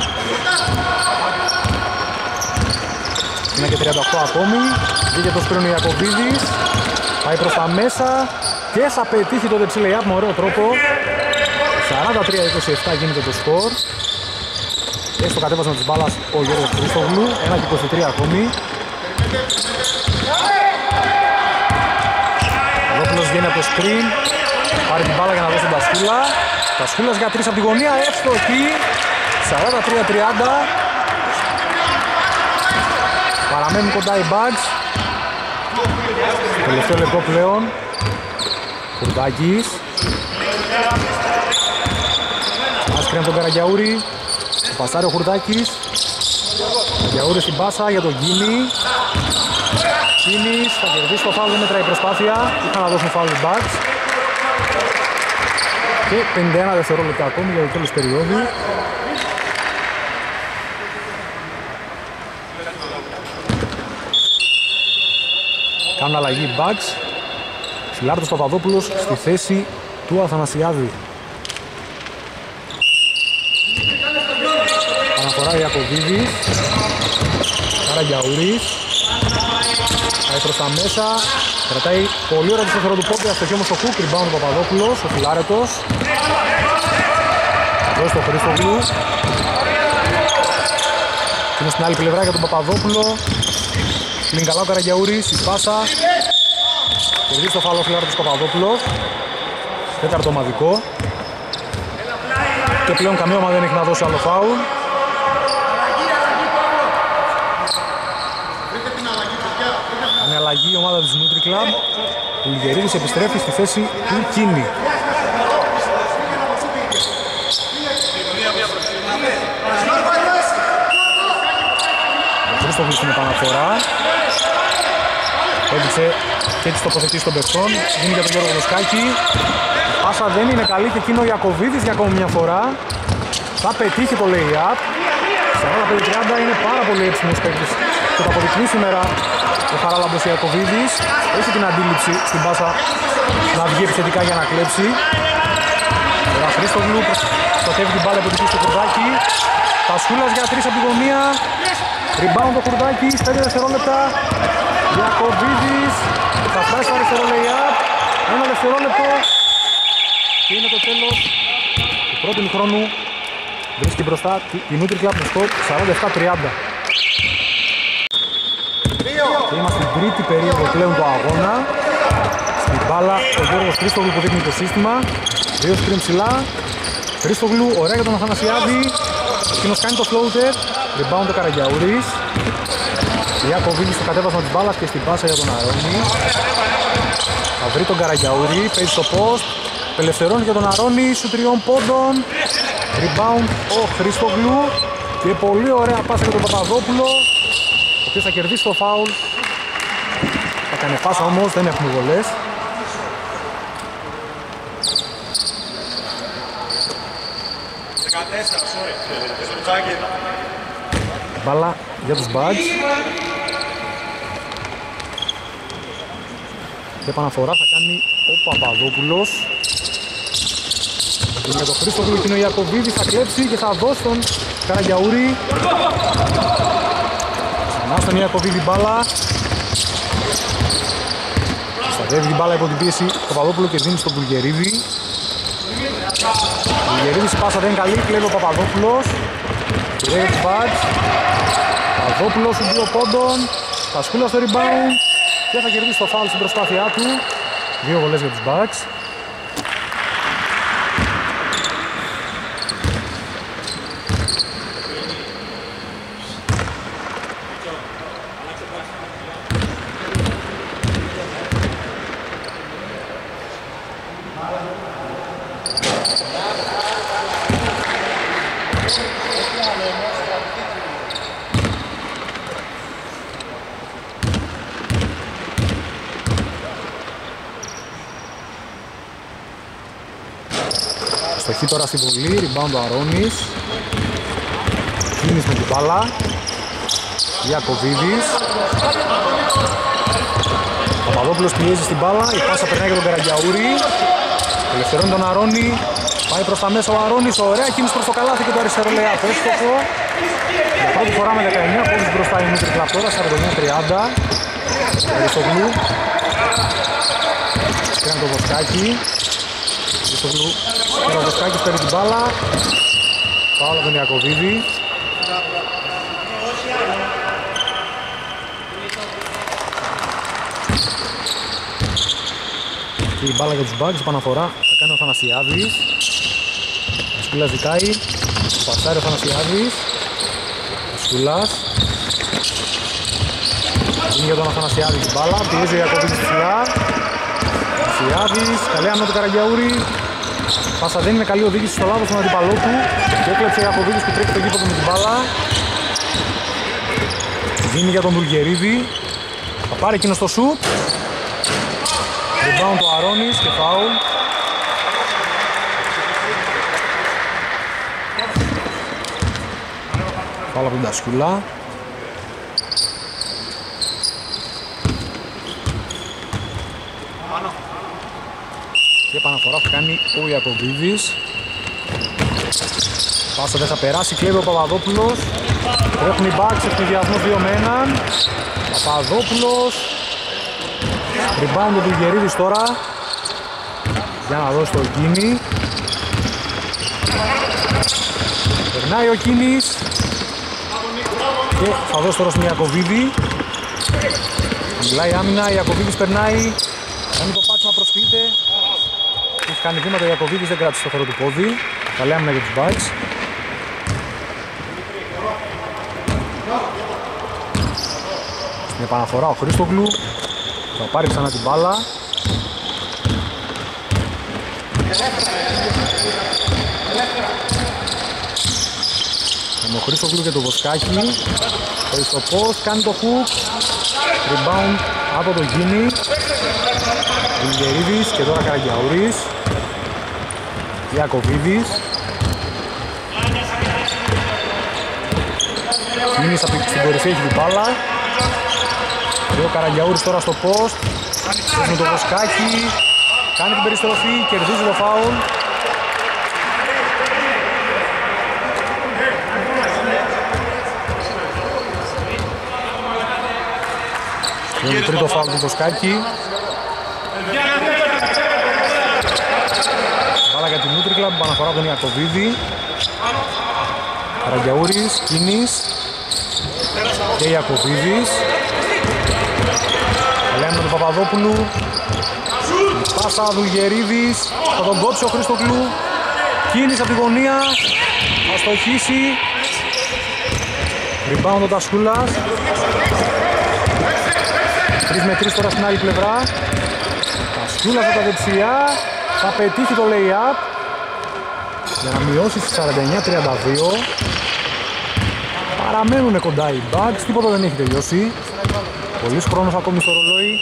Speaker 1: Είναι και 38 ακόμη. Βγήκε το σπρίνο Ιακωβίδης. Πάει προς τα μέσα και θα πετύχει το δεξί lay-up με ωραίο τρόπο. 43-27 γίνεται το σκορ. Και στο κατέβασμα της μπάλας ο Γιώργος Χρήστογλου. 1-23 ακόμη. Ο Δόπουλος βγαίνει από το screen. Πάρει την μπάλα για να δώσει τον Τασχούλα. Τασχούλας για 3 από τη γωνία. Εύστοχη. 43-30. Παραμένουν κοντά οι Bucks. Τελευταίο λεπτό πλέον. Χουρδάκης. Άσκρι από τον Καραγιαούρη. Ο πασάρει ο Χουρδάκης. Καραγιαούρη στην πάσα για τον Γκίνη. Γκίνης θα κερδίσει το φάουλ, δεν μετράει η προσπάθεια. Είχαν να δώσουν φάουλ οι Bucks. Και 51 δευτερόλεπτα ακόμη για το τέλος περίοδου. Κάνουν αλλαγή οι Bucks. Φιλάρτος Παπαδόπουλος στη θέση του Αθανασιάδη. Αναφορά Ιακωβίδης. Καραγιαούρης. Πάει προς τα μέσα. Κρατάει πολύ ωραία το σταθερό του πόδι. Αστοχή όμως ο Κουκ. Rebound ο Παπαδόπουλος. Ο Φιλάρετος. Εδώ στο Χρήστογλου. Είναι στην άλλη πλευρά για τον Παπαδόπουλο. Κλείνει καλά ο Καραγιαούρης. Η πάσα. Κερδίζει το φάουλ ο Φιλάρετος Παπαδόπουλος. Τέταρτο ομαδικό. Και πλέον καμία ομάδα δεν έχει να δώσει άλλο φάουλ. Είναι αλλαγή η ομάδα της Nutri Club. Ο Λιγερίδης επιστρέφει στη θέση του Κίνη. Χρήστογλου στην επαναφορά. Έδειξε και έτσι τοποθετήσει των παιχτών. Δίνει για τον Γιώργο Βοσκάκη. Πάσα δεν είναι καλή και εκείνο ο Ιακωβίδης για ακόμη μια φορά. Θα πετύχει το lay-up. 45-30 είναι πάρα πολύ έψιμος παίκτης. Και το αποδεικνύει σήμερα ο Χαράλαμπος Ιακωβίδης. Έχει την αντίληψη στην πάσα να βγει επιθετικά για να κλέψει. Τώρα Χρήστογλου στοχεύει την μπάλα από την πίσω στο Κουρδάκι. Πασχούλας για 3 από τη γωνία. Rebound το Κουρδάκης, 5 δευτερόλεπτα. Ιακωβίδης θα φτάσει στο αριστερό lay-up. 1 δευτερόλεπτο. Και είναι το τέλος του πρώτου χρόνου. Βρίσκει μπροστά η Nutri Club με σκορ 47-30. Και είμαστε στην τρίτη περίοδο πλέον του αγώνα. Στην μπάλα ο Γιώργος Χρήστογλου που δείχνει το σύστημα. 2 screen ψηλά. Χρήστογλου, ωραία για τον Αθανασιάδη. Εκείνος κάνει το floater. Rebound ο Καραγιαούρης. Ιακωβίδης στο κατέβασμα της μπάλας και στην πάσα για τον Αρώνη. Θα βρει τον Καραγιαούρη, παίζει στο post. Απελευθερώνει για τον Αρώνη, σου 3 πόντων. Rebound ο Χρήστογλου. Και πολύ ωραία πάσα για τον Παπαδόπουλο, ο οποίος θα κερδίσει το φάουλ. Θα κάνει πάσα όμως, δεν έχουμε βολές. Μπάλα για τους Bucks. Και επαναφορά θα κάνει ο Παπαδόπουλος. Και για τον Χρήστογλου και ο Ιακωβίδης θα κλέψει και θα δώσει τον Καραγιαούρη. Ξανά στον Ιακωβίδη μπάλα. Σταδεύει την μπάλα υπό την πίεση του Παπαδόπουλου και δίνει στον Βουλγερίδη. Ο Βουλγερίδης πάσα δεν είναι καλή, κλέβει ο Παπαδόπουλος. Κλέβει τους Bucks. Παπαδόπουλος σου 2 πόντων. Πασχούλα στο rebound. Και θα κερδίσει το φάουλ στην προσπάθειά του. 2 βολές για τους Bucks. Στοχή τώρα στη βολή, rebound ο Αρώνης. Κίνηση με την μπάλα. Ιακωβίδης. Παπαδόπουλος πιέζει στην μπάλα, η πάσα περνάει για τον Καραγιαούρη. Ελευθερώνει τον Αρώνη. Πάει προς τα μέσα ο Αρώνης, ωραία κίνηση προς το καλάθι και το αριστερό λέει απέστοχο. Για πρώτη φορά με 19 πόντους μπροστά η Nutri Club τώρα, 49-30. Αριστογλου. Σκράνε το Βοσκάκι. Αριστογλου. Ο Βοσκάκης παίρνει την μπάλα. Πάω από τον Ιακωβίδη. Και η μπάλα για τους Bucks, επαναφορά θα κάνει ο Θανασιάδης. Ο Σκούλας ζητάει. Πασάρει ο Θανασιάδης. Ο Σκούλας. Είναι για τον Αθανασιάδη την μπάλα. Πιέζει ο Ιακωβίδης ψηλά. Θανασιάδης. Καλή ανώ του Καραγιαούρη. Πάσα δεν είναι καλή οδήγηση στο λάθος στον αντιπαλό του. Και έκλεψε ο Ιακωβίδης που τρέχει το γήπεδο με την μπάλα. Δίνει για τον Βουλγερίδη. Θα πάρει εκείνο στο σουτ. Rebound ο Αρώνης και φάουλ. Φάουλ από την Τασκούλα. κάνει ο Ιακωβίδης. Πάσα δεν θα περάσει, κλέβει ο Παπαδόπουλος. Τρέχουν οι Bucks, εκπληδιασμό 2 με 1. Παπαδόπουλος. Rebound του Γερίδης τώρα. Για να δώσει το Κίνη. Περνάει ο Κίνης. Και θα δώσει τώρα στον Ιακωβίδη. Μιλάει άμυνα, Ιακωβίδης περνάει. Κάνει το πάτημα, προσποιείται. Έχει κάνει βήματα, ο Ιακωβίδης δεν κράτησε το χώρο του πόδι. Καλή άμυνα για τους Bucks. Στην επαναφορά ο Χρήστογλου. Θα πάρει ξανά την μπάλα. Με ο Χρήστογλου και το Βοσκάκι. Το στο post, κάνει το hook. Rebound από το Γκίνη. Βιλγερίδης και τώρα Καραγιαούρης. Ιακωβίδης. Γκίνης στην κορυφή έχει την μπάλα. Και ο Καραγιαούρης τώρα στο post. Με το Βοσκάκι. Κάνει την περιστροφή, κερδίζει το φάουλ. Είναι το τρίτο φάουλ του Βοσκάκη. Μπάλα για την Νούτρικλαμπ, επαναφορά από τον Ιακωβίδη. Καραγιαούρης, Κίνης και Ιακωβίδης. Λέμε τον Παπαδόπουλου. Πάσα Δουλγερίδης, θα τον κόψει ο Χρήστογλου. Κίνης από τη γωνία, θα στοχίσει. Rebound ο Τασκούλας. 3 με 3 τώρα στην άλλη πλευρά. Τασκούλας από τα δεξιά, θα πετύχει το lay-up για να μειώσει στις 49-32. Παραμένουν κοντά οι Bucks, τίποτα δεν έχει τελειώσει. Πολύς χρόνος ακόμη στο ρολόι.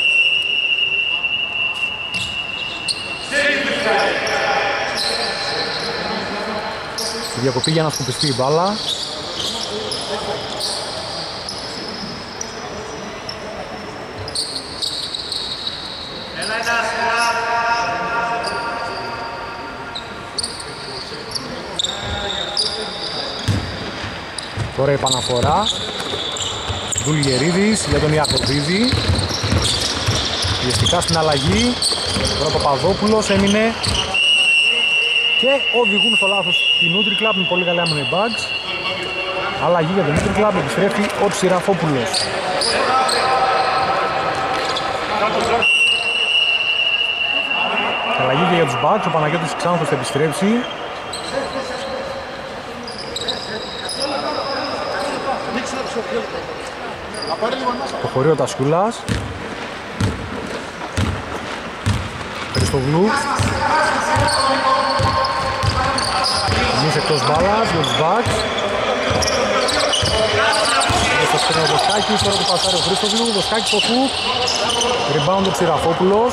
Speaker 1: Στη διακοπή για να σκουπιστεί η μπάλα. Τώρα η επαναφορά. Δουλγερίδης για τον Ιακωβίδη. Πιεστικά στην αλλαγή. Τώρα ο Παπαδόπουλος έμεινε. Και οδηγούν στο λάθος τη Νούτρικλαμπ με πολύ καλή άμυνα οι Bucks. Αλλαγή για τον Νούτρικλαμπ, επιστρέφει ο Ψηραφόπουλος. Αλλαγή και για τους Bucks, ο Παναγιώτης Ξάνθος θα επιστρέψει. Το χωρίο Τασκούλας. Χριστογλού. Εμείς εκτός μπάλας για τους Bucks. Στο σκρίνο ο Βοσκάκης, τώρα του πασάρει ο Χρήστογλου. Βοσκάκης στο hook. Rebound ο Ψηραφόπουλος.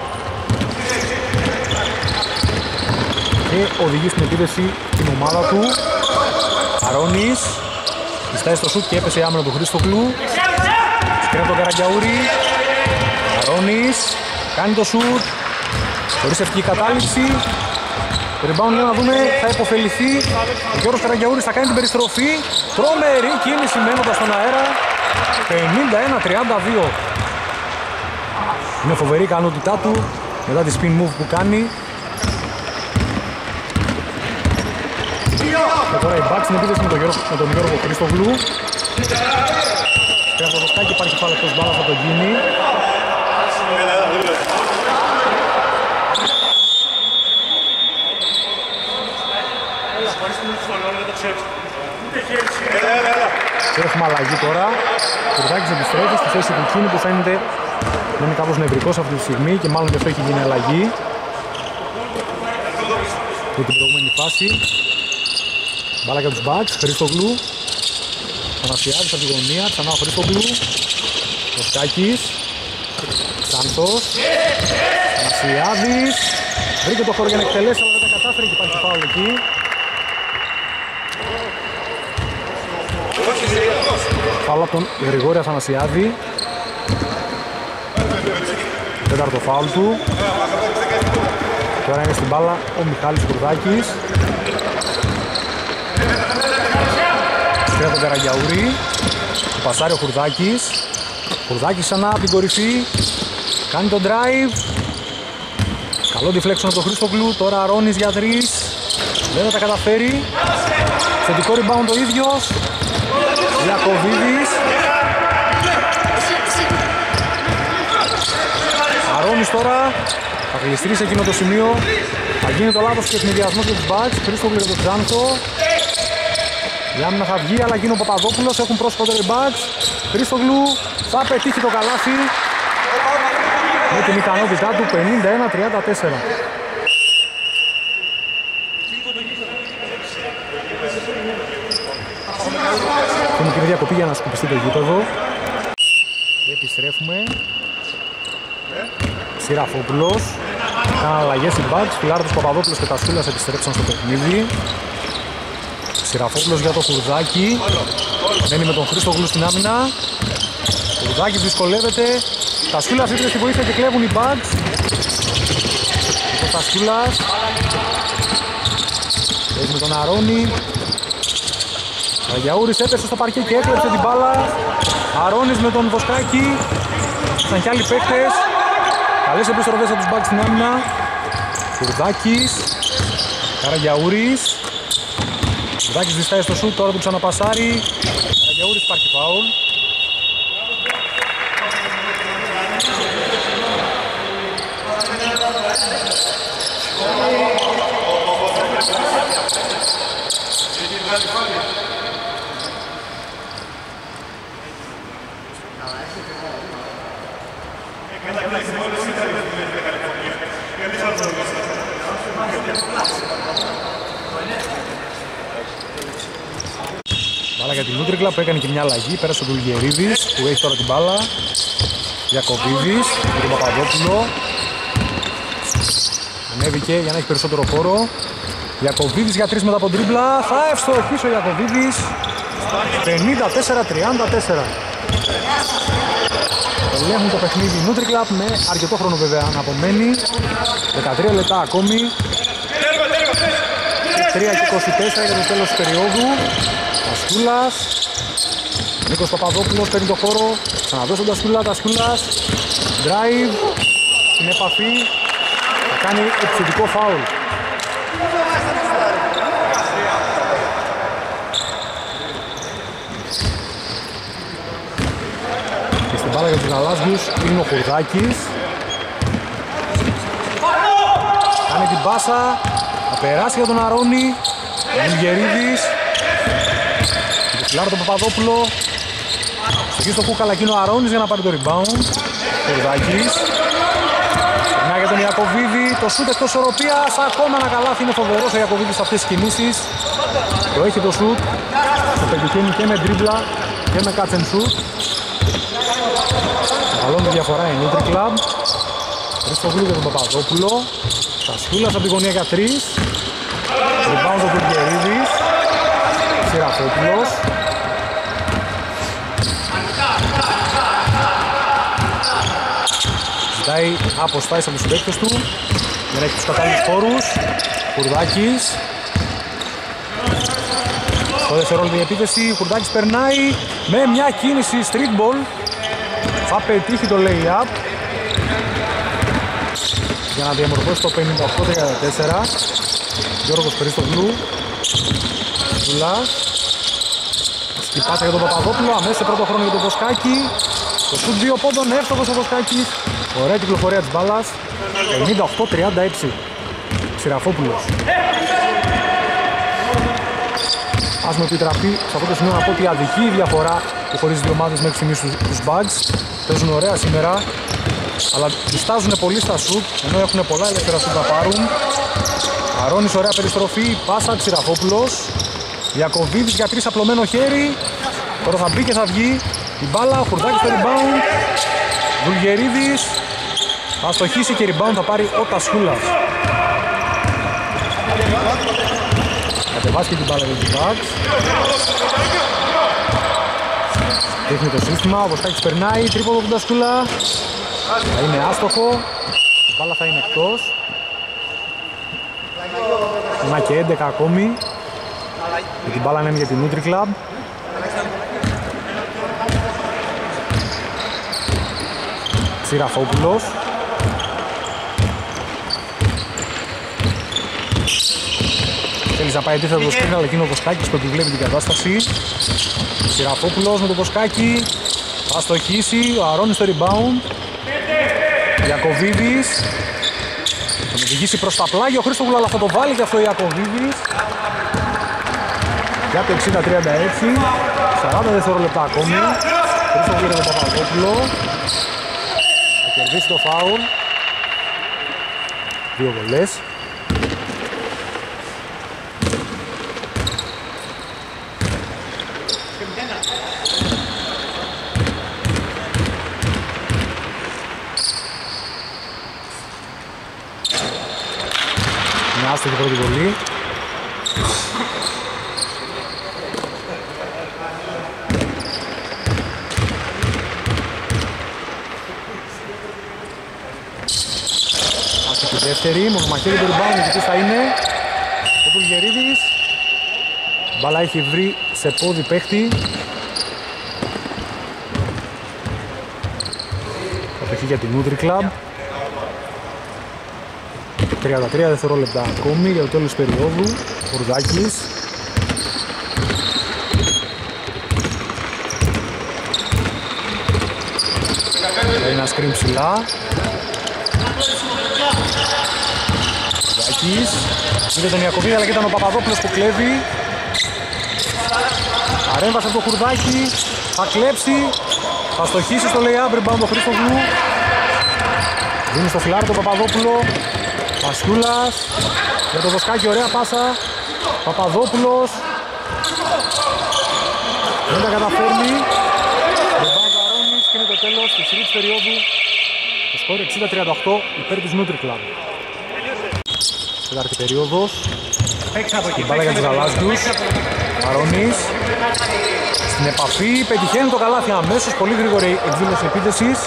Speaker 1: Και οδηγεί στην επίθεση την ομάδα του. Αρώνης. Πιστάει στο σουτ και έπεσε η άμυνα του Χρήστογλου. Σκρίνο τον Καραγιαούρη. Αρώνης. Κάνει το σουτ. Χωρίς ευκή κατάληψη. Το rebound για να δούμε, θα υποφεληθεί. Ο Γιώργος Καραγιαούρης θα κάνει την περιστροφή. Τρομερή κίνηση μένοντας στον αέρα. 51-32. Είναι φοβερή η ικανότητά του μετά τη spin move που κάνει. Και τώρα η Bucks στην επίθεση με τον Γιώργο Χρήστογλου. Και από το Βοσκάκι υπάρχει πάλι εκτός μπάλας από τον Γκίνη. Και έχουμε αλλαγή τώρα. Ο Κουρδάκης επιστρέφει στη θέση του Κίνη που φαίνεται να είναι κάπως νευρικός αυτή τη στιγμή και μάλλον και αυτό έχει γίνει αλλαγή για την προηγούμενη φάση. Μπάλα για τους Bucks, Χρήστογλου. Θανασιάδης από τη γωνία, ξανά ο Χρήστογλου. Βοσκάκης. Σάντος. Θανασιάδης. Βρήκε το χώρο για να εκτελέσει αλλά δεν τα κατάφερε και υπάρχει φάουλ εκεί. Φάουλ από τον Γρηγόρη Αθανασιάδη. Τέταρτο φάουλ του. Τώρα είναι στην μπάλα ο Μιχάλης Κουρδάκης. Σκρέφει τον Καραγιαούρη. Πασάρει ο Κουρδάκης. Κουρδάκης ξανά από την κορυφή. Κάνει τον drive. Καλό deflection από τον Χρήστογλου. Τώρα Αρώνης για 3. Δεν θα τα καταφέρει. Θετικό rebound ο ίδιος. Ιακωβίδης. Αρώνης τώρα. Θα γλιστρήσει εκείνο το σημείο. Θα γίνει το λάθος και ευνηδιασμός για τους Bucks. Χρήστογλου για τον Τζάνθο. Η άμυνα θα βγει, αλλά γίνει ο Παπαδόπουλος. Έχουν πρόσωπο οι Bucks. Χρήστογλου θα πετύχει το καλάθι. Με την ικανότητά του 51-34. Έχουμε την διακοπή για να σκουπιστεί το γήπεδο. Και επιστρέφουμε. Σιραφόπουλος. Κάναν αλλαγές οι Bucks. Φιλάρδος, Παπαδόπουλος και Τασκούλας επιστρέψαν στο παιχνίδι. Σιραφόπουλος για το Κουρδάκη. Μένει με τον Χρήστογλου στην άμυνα. Κουρδάκης δυσκολεύεται. Τασκούλας ήρθε στη βοήθεια και κλέβουν οι Bucks. Ο Τασκούλας. Παίζει με τον Αρώνη. Αγιαούρης έπεσε στο παρκέ και έκλεψε την μπάλα. Αρώνης με τον Βοσκάκη. Ήταν κι άλλοι παίκτες. Καλές επιστροφές από τους Bucks στην άμυνα. Κουρδάκης. Καραγιαούρης. Κουρδάκης διστάει στο σουτ, τώρα του ξαναπασάρει. Καραγιαούρης, υπάρχει φάουλ. Μπάλα για την Νούτρικλα που έκανε και μια αλλαγή. Πέρασε ο Δουλγερίδης που έχει τώρα την μπάλα. Ιακωβίδης με τον Παπαδόπουλο. Ανέβηκε για να έχει περισσότερο χώρο. Ιακωβίδης για 3 μετά από τρίμπλα. Θα ευστοχίσει ο Ιακωβίδης. 54-34. Ελέγχουν το παιχνίδι Νούτρικλα με αρκετό χρόνο βέβαια να απομένει. 13 λεπτά ακόμη. 3-24 για το τέλος της περίοδου. Τασκούλας. Νίκος Παπαδόπουλος παίρνει το χώρο. Ξαναδώσει τον Τασκούλα. Τασκούλας. Drive. Στην επαφή. Θα κάνει επιθετικό φάουλ. Και στην μπάλα για τους γαλάζιους είναι ο Κουρδάκης. Κάνει την πάσα. Θα περάσει για τον Αρώνη. Βουλγερίδης. Λάρω τον Παπαδόπουλο. Εκεί στο Κούκαλα εκείνο ο Αρώνης για να πάρει το rebound. Κουρδάκης. Περνάει για τον Ιακωβίδη. Το σούτ εκτός ισορροπίας. Ακόμα ένα καλάθι. Είναι φοβερός ο Ιακωβίδης σε αυτές τις κινήσεις. Το έχει το σούτ. Το πετυχαίνει και με ντρίμπλα και με catch and shoot. Μεγαλώνει τη διαφορά η Nutri Club. Χρήστογλου για τον Παπαδόπουλο. Τασκούλας από τη γωνία για 3. Rebound ο Βουλγερίδης. Σιραφόπουλος. Ζητάει αποστάσεις από τους παίκτες του. Δεν έχει τους κατάλληλους χώρους. Κουρδάκης. Στο δευτερόλεπτο η επίθεση. Ο Κουρδάκης περνάει με μια κίνηση street ball. Θα πετύχει το lay-up για να διαμορφώσει το 58-34. Γιώργος Χρήστογλου. Τουλάς. Σκυπάσα για τον Παπαδόπουλο, αμέσως σε πρώτο χρόνο για τον Βοσκάκη. Το σουτ 2 πόντων, εύστοχος ο Βοσκάκης. Ωραία κυκλοφορία της μπάλας. 58-36. Ξηραφόπουλος. Ας με επιτραπεί σε αυτό το σημείο να πω ότι αδική η διαφορά που χωρίζει δύο ομάδες μέχρι στιγμής τους Bucks. Παίζουν ωραία σήμερα, αλλά διστάζουν πολύ στα σουτ, ενώ έχουν πολλά ελεύθερα σουτ να πάρουν. Αρώνης, ωραία περιστροφή, πάσα, Ξηραφόπουλος. Ιακωβίδης για 3 απλωμένο χέρι. Τώρα θα μπει και θα βγει η μπάλα, ο Κουρδάκης στο rebound. Βουλγερίδης θα στοχίσει και rebound θα πάρει ο Τασκούλας. Κατεβάσει και την μπάλα για τους Bucks. Δείχνει το σύστημα, ο Βοσκάκης περνάει, τρίποδο του Τασκούλα. Θα είναι άστοχο, η μπάλα θα είναι εκτός. 1 και 11 ακόμη. Και την μπάλα είναι για την Nutri Club. Τσιραφόπουλος. Θέλει να πάει αντίθετα το σκριν, αλλά εκείνο ο Βοσκάκης το επιβλέπει την κατάσταση. Τσιραφόπουλος με το Βοσκάκη. Θα στοχίσει, ο Αρώνης στο rebound. Ιακωβίδης. Τον οδηγήσει προς τα πλάγια, ο Χρήστογλου, αλλά θα το βάλει και αυτό ο Ιακωβίδης. Για το 60-36. 40 δευτερόλεπτα ακόμη. Χρήστογλου για τον Παπαδόπουλο. Θα κερδίσει το φάουλ. 2 βολές. Άστοχη πρώτη βολή. Άστοχη δεύτερη, μονομαχαίρι του rebound, γιατί θα είναι ο Βουλγερίδης. Μπάλα έχει βρει σε πόδι παίχτη. Κατοχή για την Nutri Club. 33 δευτερόλεπτα ακόμη για το τέλος της περίοδου. Χουρδάκης. Ένα σκριν ψηλά. Χουρδάκης. Είδε τον Ιακωβίδη, αλλά και ήταν ο Παπαδόπουλος που κλέβει. Παρέμβασε από το Χουρδάκη. Θα κλέψει. Θα στοχίσει στο lay-up, rebound το Χρήστογλου. Δίνει στο φιλάρι τον Παπαδόπουλο. Πασιούλας, για το Βοσκάκι, ωραία πάσα. Παπαδόπουλος. Δεν τα καταφέρνει. Rebound Αρώνης και είναι το τέλος της τρίτης περίοδου. Το σκορ 60-38 υπέρ της Nutri Club. Τέταρτη περίοδος. Η μπάλα για τους γαλάζιους. Αρώνης. Στην επαφή, πετυχαίνει το καλάθι αμέσως. Πολύ γρήγορη εκδήλωση επίθεσης.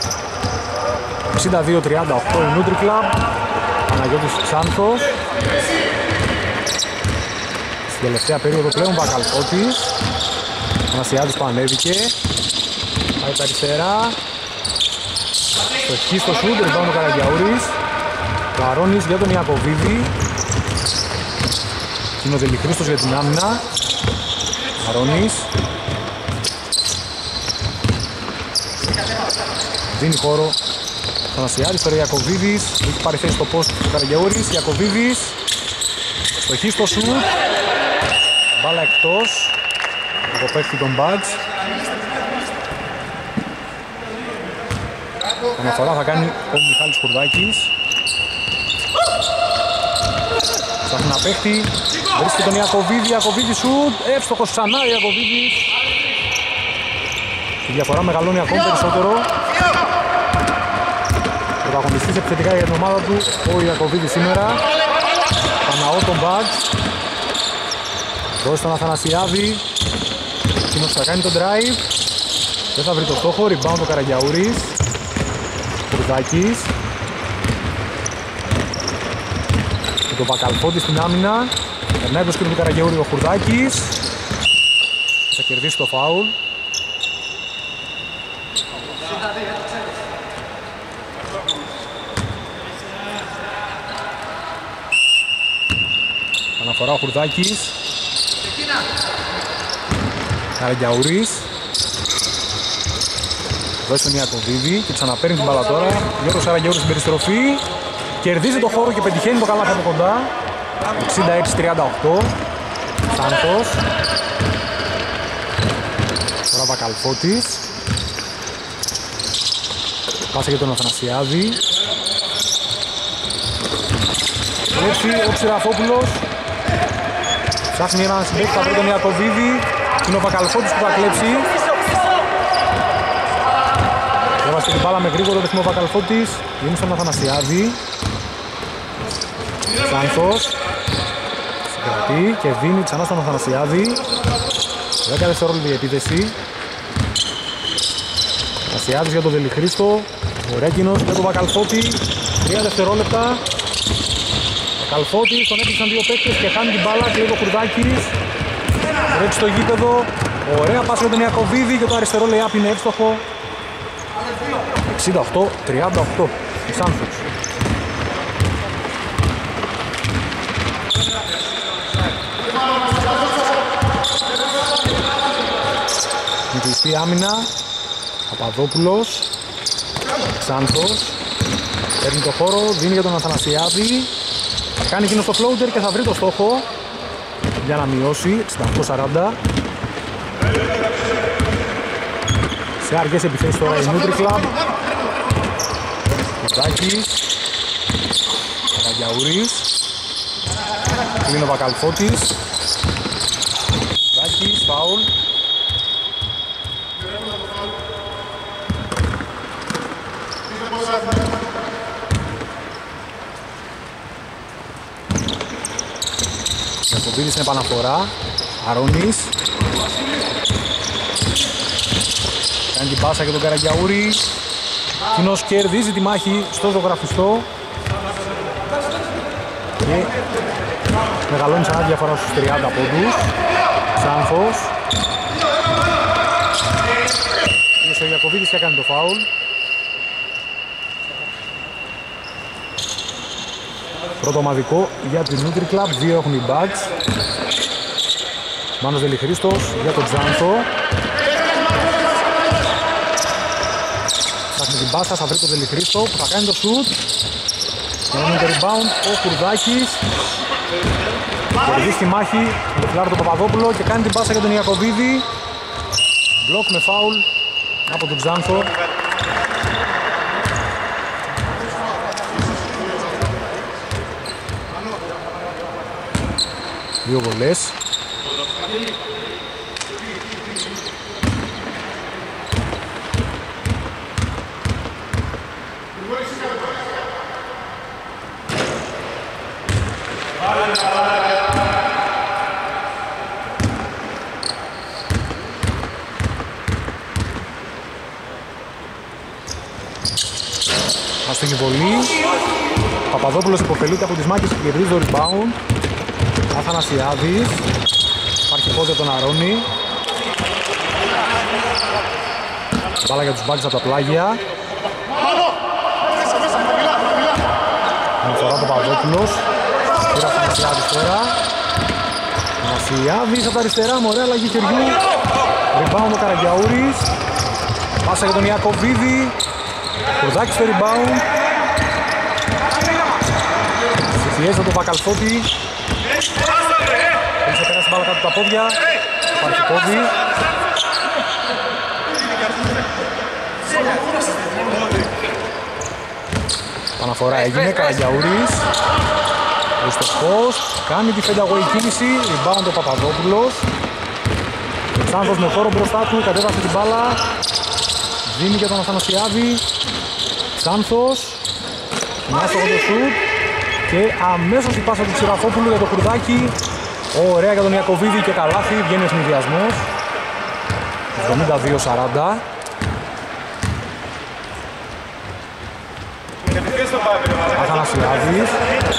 Speaker 1: 62-38 η Nutri Club. Παναγιώτης Ξάνθος. Στην τελευταία περίοδο πλέον Βακαλκώτης. Ανασιάδης που ανέβηκε. Πάει τα αριστερά. Στοχή στο σούτ, ριμπάουντ ο Καραγιαούρης. Καρώνης για τον Ιακωβίδη. Είναι ο Δελιχρήστος για την άμυνα. Καρώνης. Δίνει χώρο. Θανασιάδης, τώρα Ιακωβίδης, έχει πάρει θέση στο post του Καραγιαούρης, Ιακωβίδης, στοχή στο σουτ, μπάλα εκτός, από παίχτη των Bugs. Αναφορά θα κάνει ο Μιχάλης Χουρδάκης. Ψάχνει να παίχτη, βρίσκει τον Ιακωβίδη, Ιακωβίδη σουτ, εύστοχος ξανά ο Ιακωβίδης. Η διαφορά μεγαλώνει ακόμη περισσότερο. Πρωταγωνιστής επιθετικά για την ομάδα του ο Ιακωβίδης σήμερα. Παναώ τον Bugs. Δώσει τον Αθανασιάδη. Εκείνος θα κάνει τον drive. Δεν θα βρει το στόχο. Rebound ο Καραγιαούρης. Χουρδάκης. Και το Βακαλφόντι στην άμυνα. Περνάει το σκριν του Καραγιαούρη ο Χουρδάκης. Θα κερδίσει το φάουλ. Αναφορά ο Χουρδάκης. Καραγιαούρης. Δώσει τον Ιακωβίδη και ξαναπαίρνει την μπάλα τώρα. Γιώργος Καραγιαούρης στην περιστροφή. Κερδίζει το χώρο και πετυχαίνει το καλάθι από κοντά. 66-38. Σάνθος. Τώρα Βακαλφώτης. Πάσα για τον Αθανασιάδη. Έτσι ο Ψηραφόπουλος. Ψάχνει έναν συμπέκτη, θα βρει τον Ιακωβίδη. Είναι ο Βακαλφώτης που θα κλέψει. Έβασε την μπάλα με γρήγορο ρυθμό ο Βακαλφώτης. Δίνει στον Αθανασιάδη. Σάνθος. Συγκρατεί και δίνει ξανά στον Αθανασιάδη. 10 δευτερόλεπτα η επίθεση. Αθανασιάδης για τον Δελιχρήστο. Ο Ρέκκινος για τον Βακαλφώτη. 3 δευτερόλεπτα. Βακαλφώτης, τον έπαιξαν δύο παίκτες και χάνει την μπάλα. Κλέβει ο Κουρδάκης. Ρέξει στο γήπεδο. Ωραία πάσα για τον Ιακωβίδη και το αριστερό layup είναι εύστοχο. 68-38 η Σάνθος. Με κλειστή άμυνα. Παπαδόπουλος. Σάνθος. Παίρνει το χώρο, δίνει για τον Αθανασιάδη. Θα κάνει εκείνο το floater και θα βρει το στόχο για να μειώσει 68-40. Σε αργές επιθέσεις τώρα η Nutri Club. Κουρδάκης. Καραγιαούρης. Κλείνει ο Βακαλφώτης. Κουρδάκης, φάουλ. Ιακωβίδης στην επαναφορά. Αρώνης. Κάνει την πάσα για τον Καραγιαούρη. Κοινός κερδίζει τη μάχη στο ζωγραφιστό. Και μεγαλώνει σαν διαφορά στους 30 πόντους. Σάνθος. Είναι ο Ιακωβίδης και έκανε το φάουλ. Πρώτο ομαδικό για την Nutri Club, 2 έχουν οι Bugs. Μάνος Δελιχρήστος για τον Τζάνθο. Φτάχνει την πάσα, θα βρει τον Δελιχρήστο που θα κάνει το shoot. Και να το rebound ο Κουρδάκης. Κερδίζει τη μάχη με τον Φλάρο τον Παπαδόπουλο και κάνει την πάσα για τον Ιακωβίδη. Μπλοκ με φάουλ από τον Τζάνθο. Δύο βολές. Αστική βολή. Παπαδόπουλος υποφελείται από τις μάχες και κερδίζει το rebound. Αθανασιάδης. Υπάρχει πόδι από τον Αρώνη. Μπάλα για τους Bugs από τα πλάγια. Αναφορά τον Παπαδόπουλος. Πήρα Αθανασιάδης τώρα. Αθανασιάδης από τα αριστερά, μωρέ αλλαγή χεριού. Rebound ο Καραγιαούρης. Πάσα για τον Ιακωβίδη. Κουρδάκης στο rebound. Συφιέζει από τον Βακαλφώτη. Θέλει να περάσει μπάλα κάτω από τα πόδια. Υπάρχει πόδι. Παναφορά έγινε, Καραγιαούρης. Στο post, κάνει τη fade away κίνηση. Rebound ο Παπαδόπουλος. Ο Τσάνθος με χώρο μπροστά του, κατέβασε την μπάλα. Δίνει για τον Αθανασιάδη. Τσάνθος. Μια στο το shoot. Και αμέσως η πάσα του Ξηραφόπουλου για το Κουρδάκι. Ωραία για τον Ιακωβίδη και καλάθι, βγαίνει ο συνδυασμός. 72-40. Αθανασιάδης.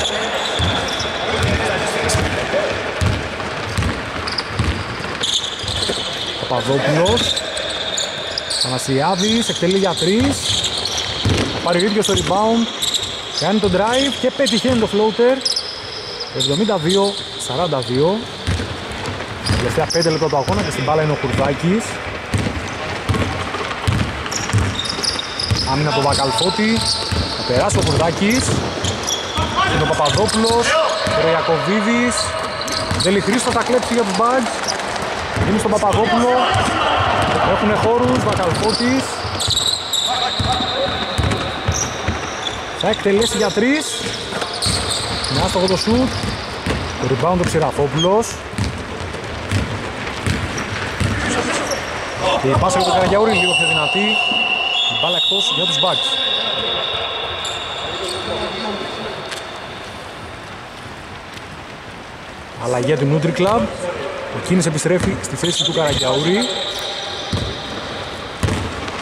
Speaker 1: Παπαδόπουλος. Αθανασιάδης, εκτελεί για 3. Θα πάρει ίδιο στο rebound. Κάνει το drive και πετυχαίνει το floater. 72-42. Τελευταία 5 λεπτά του αγώνα και στην μπάλα είναι ο Κουρδάκης. Άμυνα από τον Βακαλφώτη. Θα περάσει ο Κουρδάκης. Είναι ο Παπαδόπουλος. Ο Ιακωβίδης. Δελιχρήστος θα κλέψει για τους Bugs. Είναι στον Παπαδόπουλο. Έχουνε χώρους. Βακαλφώτης. Θα εκτελέσει για 3. Με άστοχο το shoot. Το rebound ο Ξηραφόπουλος. Και η πάσα για τον Καραγιαούρη λίγο πιο δυνατή. Η μπάλα εκτός για τους Bugs. Αλλαγή για την Nutri Club. Ο Κίνης επιστρέφει στη θέση του Καραγιαούρη.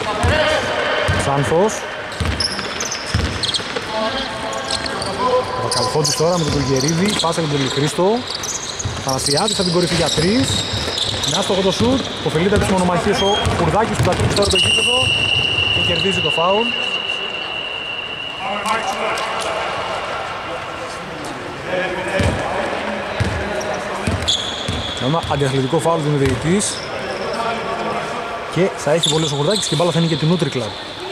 Speaker 1: Σάνθος. Μπακαλφώτης τώρα με τον Τουργερίδη, πάσα για τον Τελιχρήστο. Θανασιάδης από την κορυφή για 3. Με άστοχο το σουτ, υποφελείται από τις μονομαχίες ο Κουρδάκης που θα τρέξει τώρα το γήπεδο και κερδίζει το φάουλ. Ένα αντιαθλητικό φάουλ του διαιτητής και θα έχει βολές ο Κουρδάκης και η μπάλα θα είναι και την Νούτρι Κλαμπ.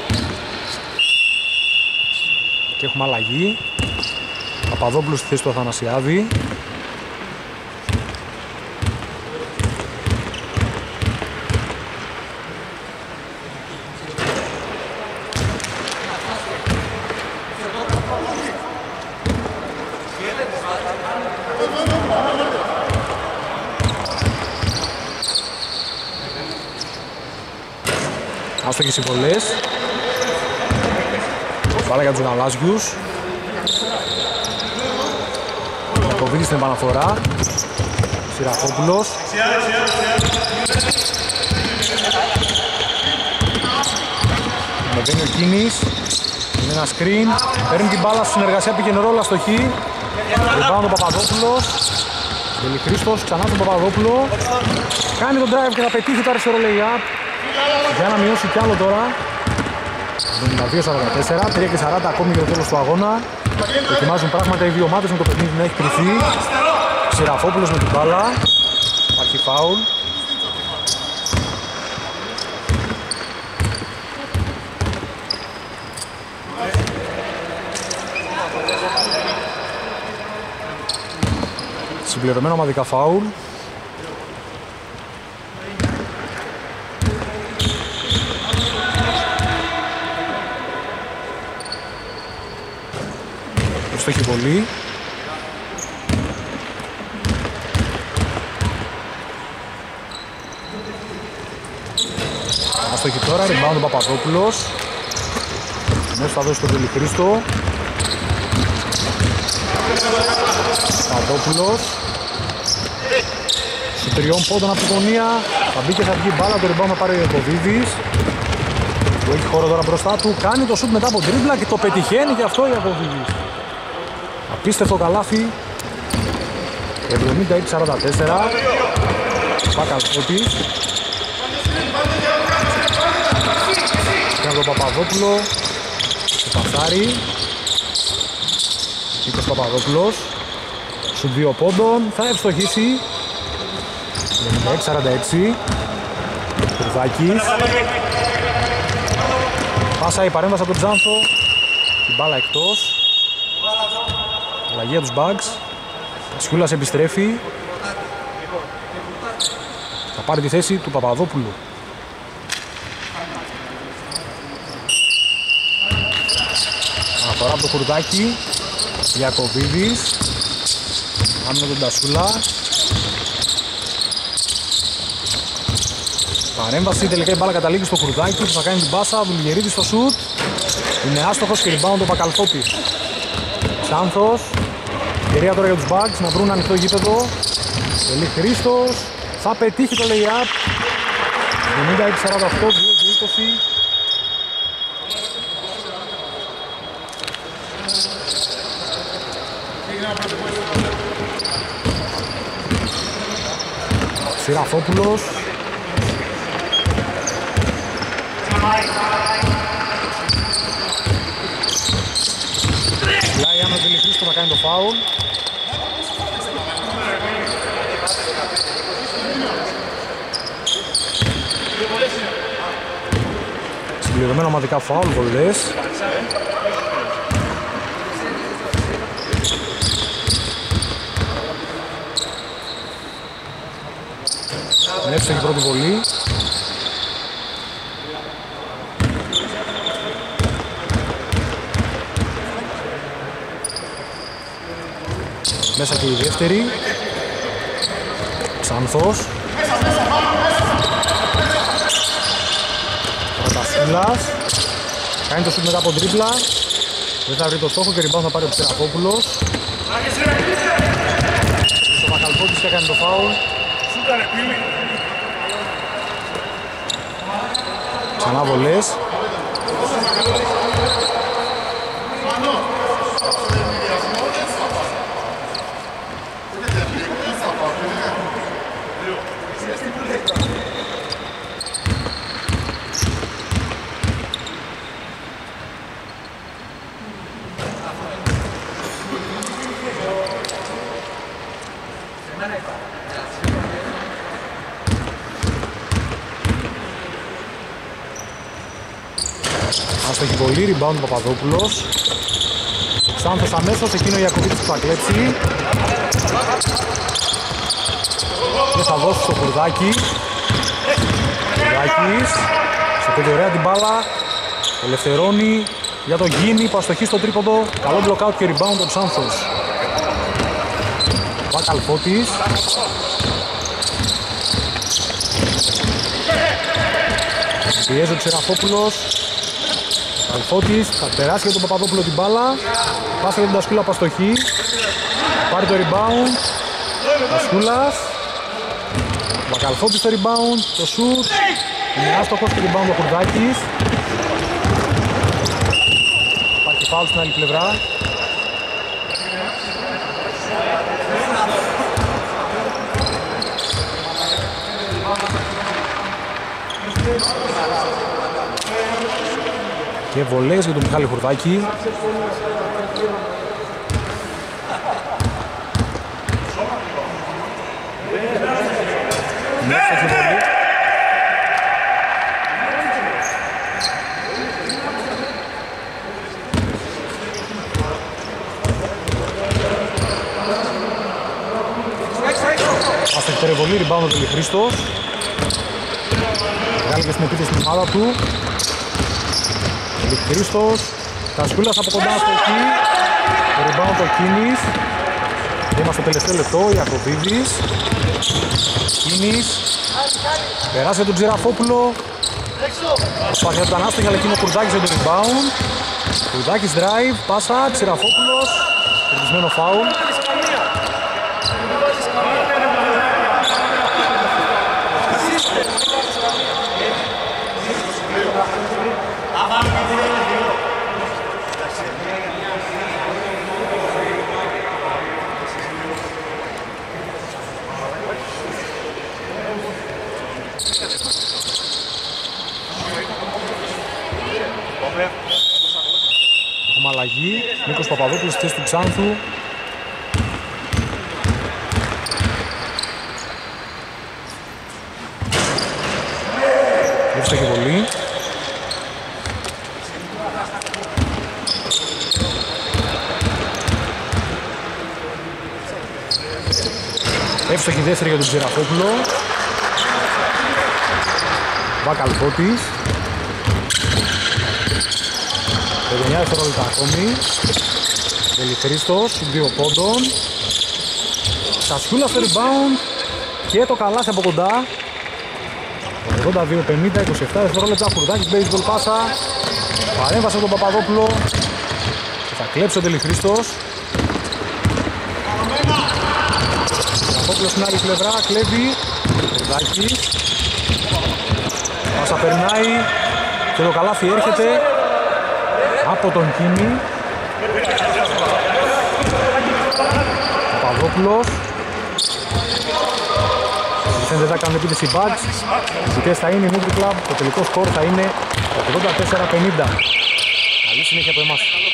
Speaker 1: Και έχουμε αλλαγή. Παπαδόπουλος στη θέση του Αθανασιάδη. Άστοχες οι βολές. Μπάλα για τους γαλάζιους. Κοβίδης στην επαναφορά. Σιρακόπουλος. Ανεβαίνει ο Κίνης. Είναι ένα screen. Παίρνει την μπάλα στη συνεργασία pick and roll αστοχή. Rebound ο Παπαδόπουλος. Τελιχρήστος ξανά τον Παπαδόπουλο. Κάνει τον drive και θα πετύχει το αριστερό lay-up. Για να μειώσει κι άλλο τώρα. 72-44, 3 και 40 ακόμη για το τέλος του αγώνα. Ετοιμάζουν πράγματα οι δύο ομάδες με το παιχνίδι να έχει κρυφθεί. Σεραφόπουλος με την μπάλα. Υπάρχει φάουλ. Συμπληρωμένα ομαδικά φάουλ. Εύστοχη βολή. Άστοχη τώρα, rebound ο Παπαδόπουλος. Μέσα θα δώσει τον Τελιχρήστο. Παπαδόπουλος. Σου 3 πόντων από τη γωνία. Θα μπει και θα βγει μπάλα, το rebound θα πάρει ο Ιακωβίδης. Που έχει χώρο τώρα μπροστά του. Κάνει το σουτ μετά από τρίμπλα και το πετυχαίνει και αυτό ο Ιακωβίδης. Απίστευτο καλάθι. 76-44. Μπακαλφώτης. Και από τον Παπαδόπουλο. Το πασάρι. Νίκος Παπαδόπουλος. Σου 2 πόντων. Θα ευστοχίσει. 76-46. Κουρδάκης. Πάσα η παρέμβαση από τον Τζάνθο. Την μπάλα εκτός. Αλλαγή για τους Bugs. Σιούλας επιστρέφει. Θα πάρει τη θέση του Παπαδόπουλου. Αναφορά από το Κουρδάκι. Ιακωβίδης. Άμυνα τον Τασούλα. Παρέμβαση, τελικά η μπάλα καταλήγει στο Κουρδάκι που θα κάνει την πάσα. Βουλγερίδης στο σουτ. Είναι άστοχος και rebound ο Μπακαλφώτης. Σάνθος. Ευκαιρία τώρα για τους Bugs να βρουν ανοιχτό γήπεδο. Τελιχρήστος. Θα πετύχει το lay-up. 76-48, 2-20. Σιραφόπουλος. Λάει άμενα Τελιχρήστο να κάνει το φάουλ. Συμπληρωμένα ομαδικά φάουλ, βολές. Εύστοχη πρώτη βολή. Μέσα και η δεύτερη. Ξανθός. Ρατασούλας. Κάνει το σουτ μετά από τρίπλα. Δεν θα βρει το στόχο και rebound θα πάρει ο Ψερακόπουλος. Ο Μπακαλφώτης και έκανε το φάουλ. Ξανά βολές. Άστοχη πολύ, rebound ο Παπαδόπουλος. Ξάνθος αμέσως, εκείνο ο Ιακωβίτης που θα κλέψει. Και θα δώσει στο Κουρδάκη. Κουρδάκης, σε παιδί ωραία την μπάλα. Ελευθερώνει για τον Γκίνη που αστοχεί στο τρίποντο. Καλό μπλοκάουτ και rebound ο Ξάνθος. Βακαλφώτης. Πιέζει ο Ξεραφόπουλος. Βακαλφώτης θα περάσει για τον Παπαδόπουλο την μπάλα. Πάσα για τον Τασκούλα που αστοχεί. Πάρει το rebound. Τασκούλας. Βακαλφώτης το rebound. Το shoot. Είναι άστοχος και rebound ο Κουρδάκης. Υπάρχει φάουλ στην άλλη πλευρά. Και βολές για τον Μιχάλη Χουρδάκη. Άστοχη περιβολή, rebound ο Τελιχρήστος. Βγάλει και στην επίθεση στην ομάδα του. Τελιχρήστος. Τασκούλας από κοντά στο εκεί. Το rebound ο Κίνης. Είμαστε στο τελευταίο λεπτό, Ιακωβίδης. Κίνης. Περάσει για τον Τζεραφόπουλο. Προσπάθει να ήταν άστοχη, αλλά εκείνο ο Κουρδάκης για το rebound. Κουρδάκης drive, πάσα, Τζεραφόπουλος. Κερδισμένο φάουλ. Έχουμε αλλαγή. Νίκος Παπαδόπουλος στη θέση του Ξάνθου. Εύστοχη βολή. Εύστοχη δεύτερη για τον Τζεραφόπουλο. Βακαλφώτης. 9 δευτερόλεπτα ακόμη. Τελιχρήστος, 2 πόντων. Σασκούλα στο rebound και το καλάθι από κοντά. 82-50, 27 δευτερόλεπτα. Κουρδάκης, baseball πάσα. Παρέμβαση από τον Παπαδόπουλο. Και θα κλέψει ο Τελιχρήστος. Παπαδόπουλος στην άλλη πλευρά, κλέβει. Κουρδάκης. Πάσα περνάει και το καλάθι έρχεται από τον Κίνη. Παπαδόπουλος. Δεν θα κάνουν επίθεση μπάτς. Οι ζητές θα είναι η Nutri Club. Το τελικό σκορ θα είναι 84-50. Καλή συνέχεια από εμάς.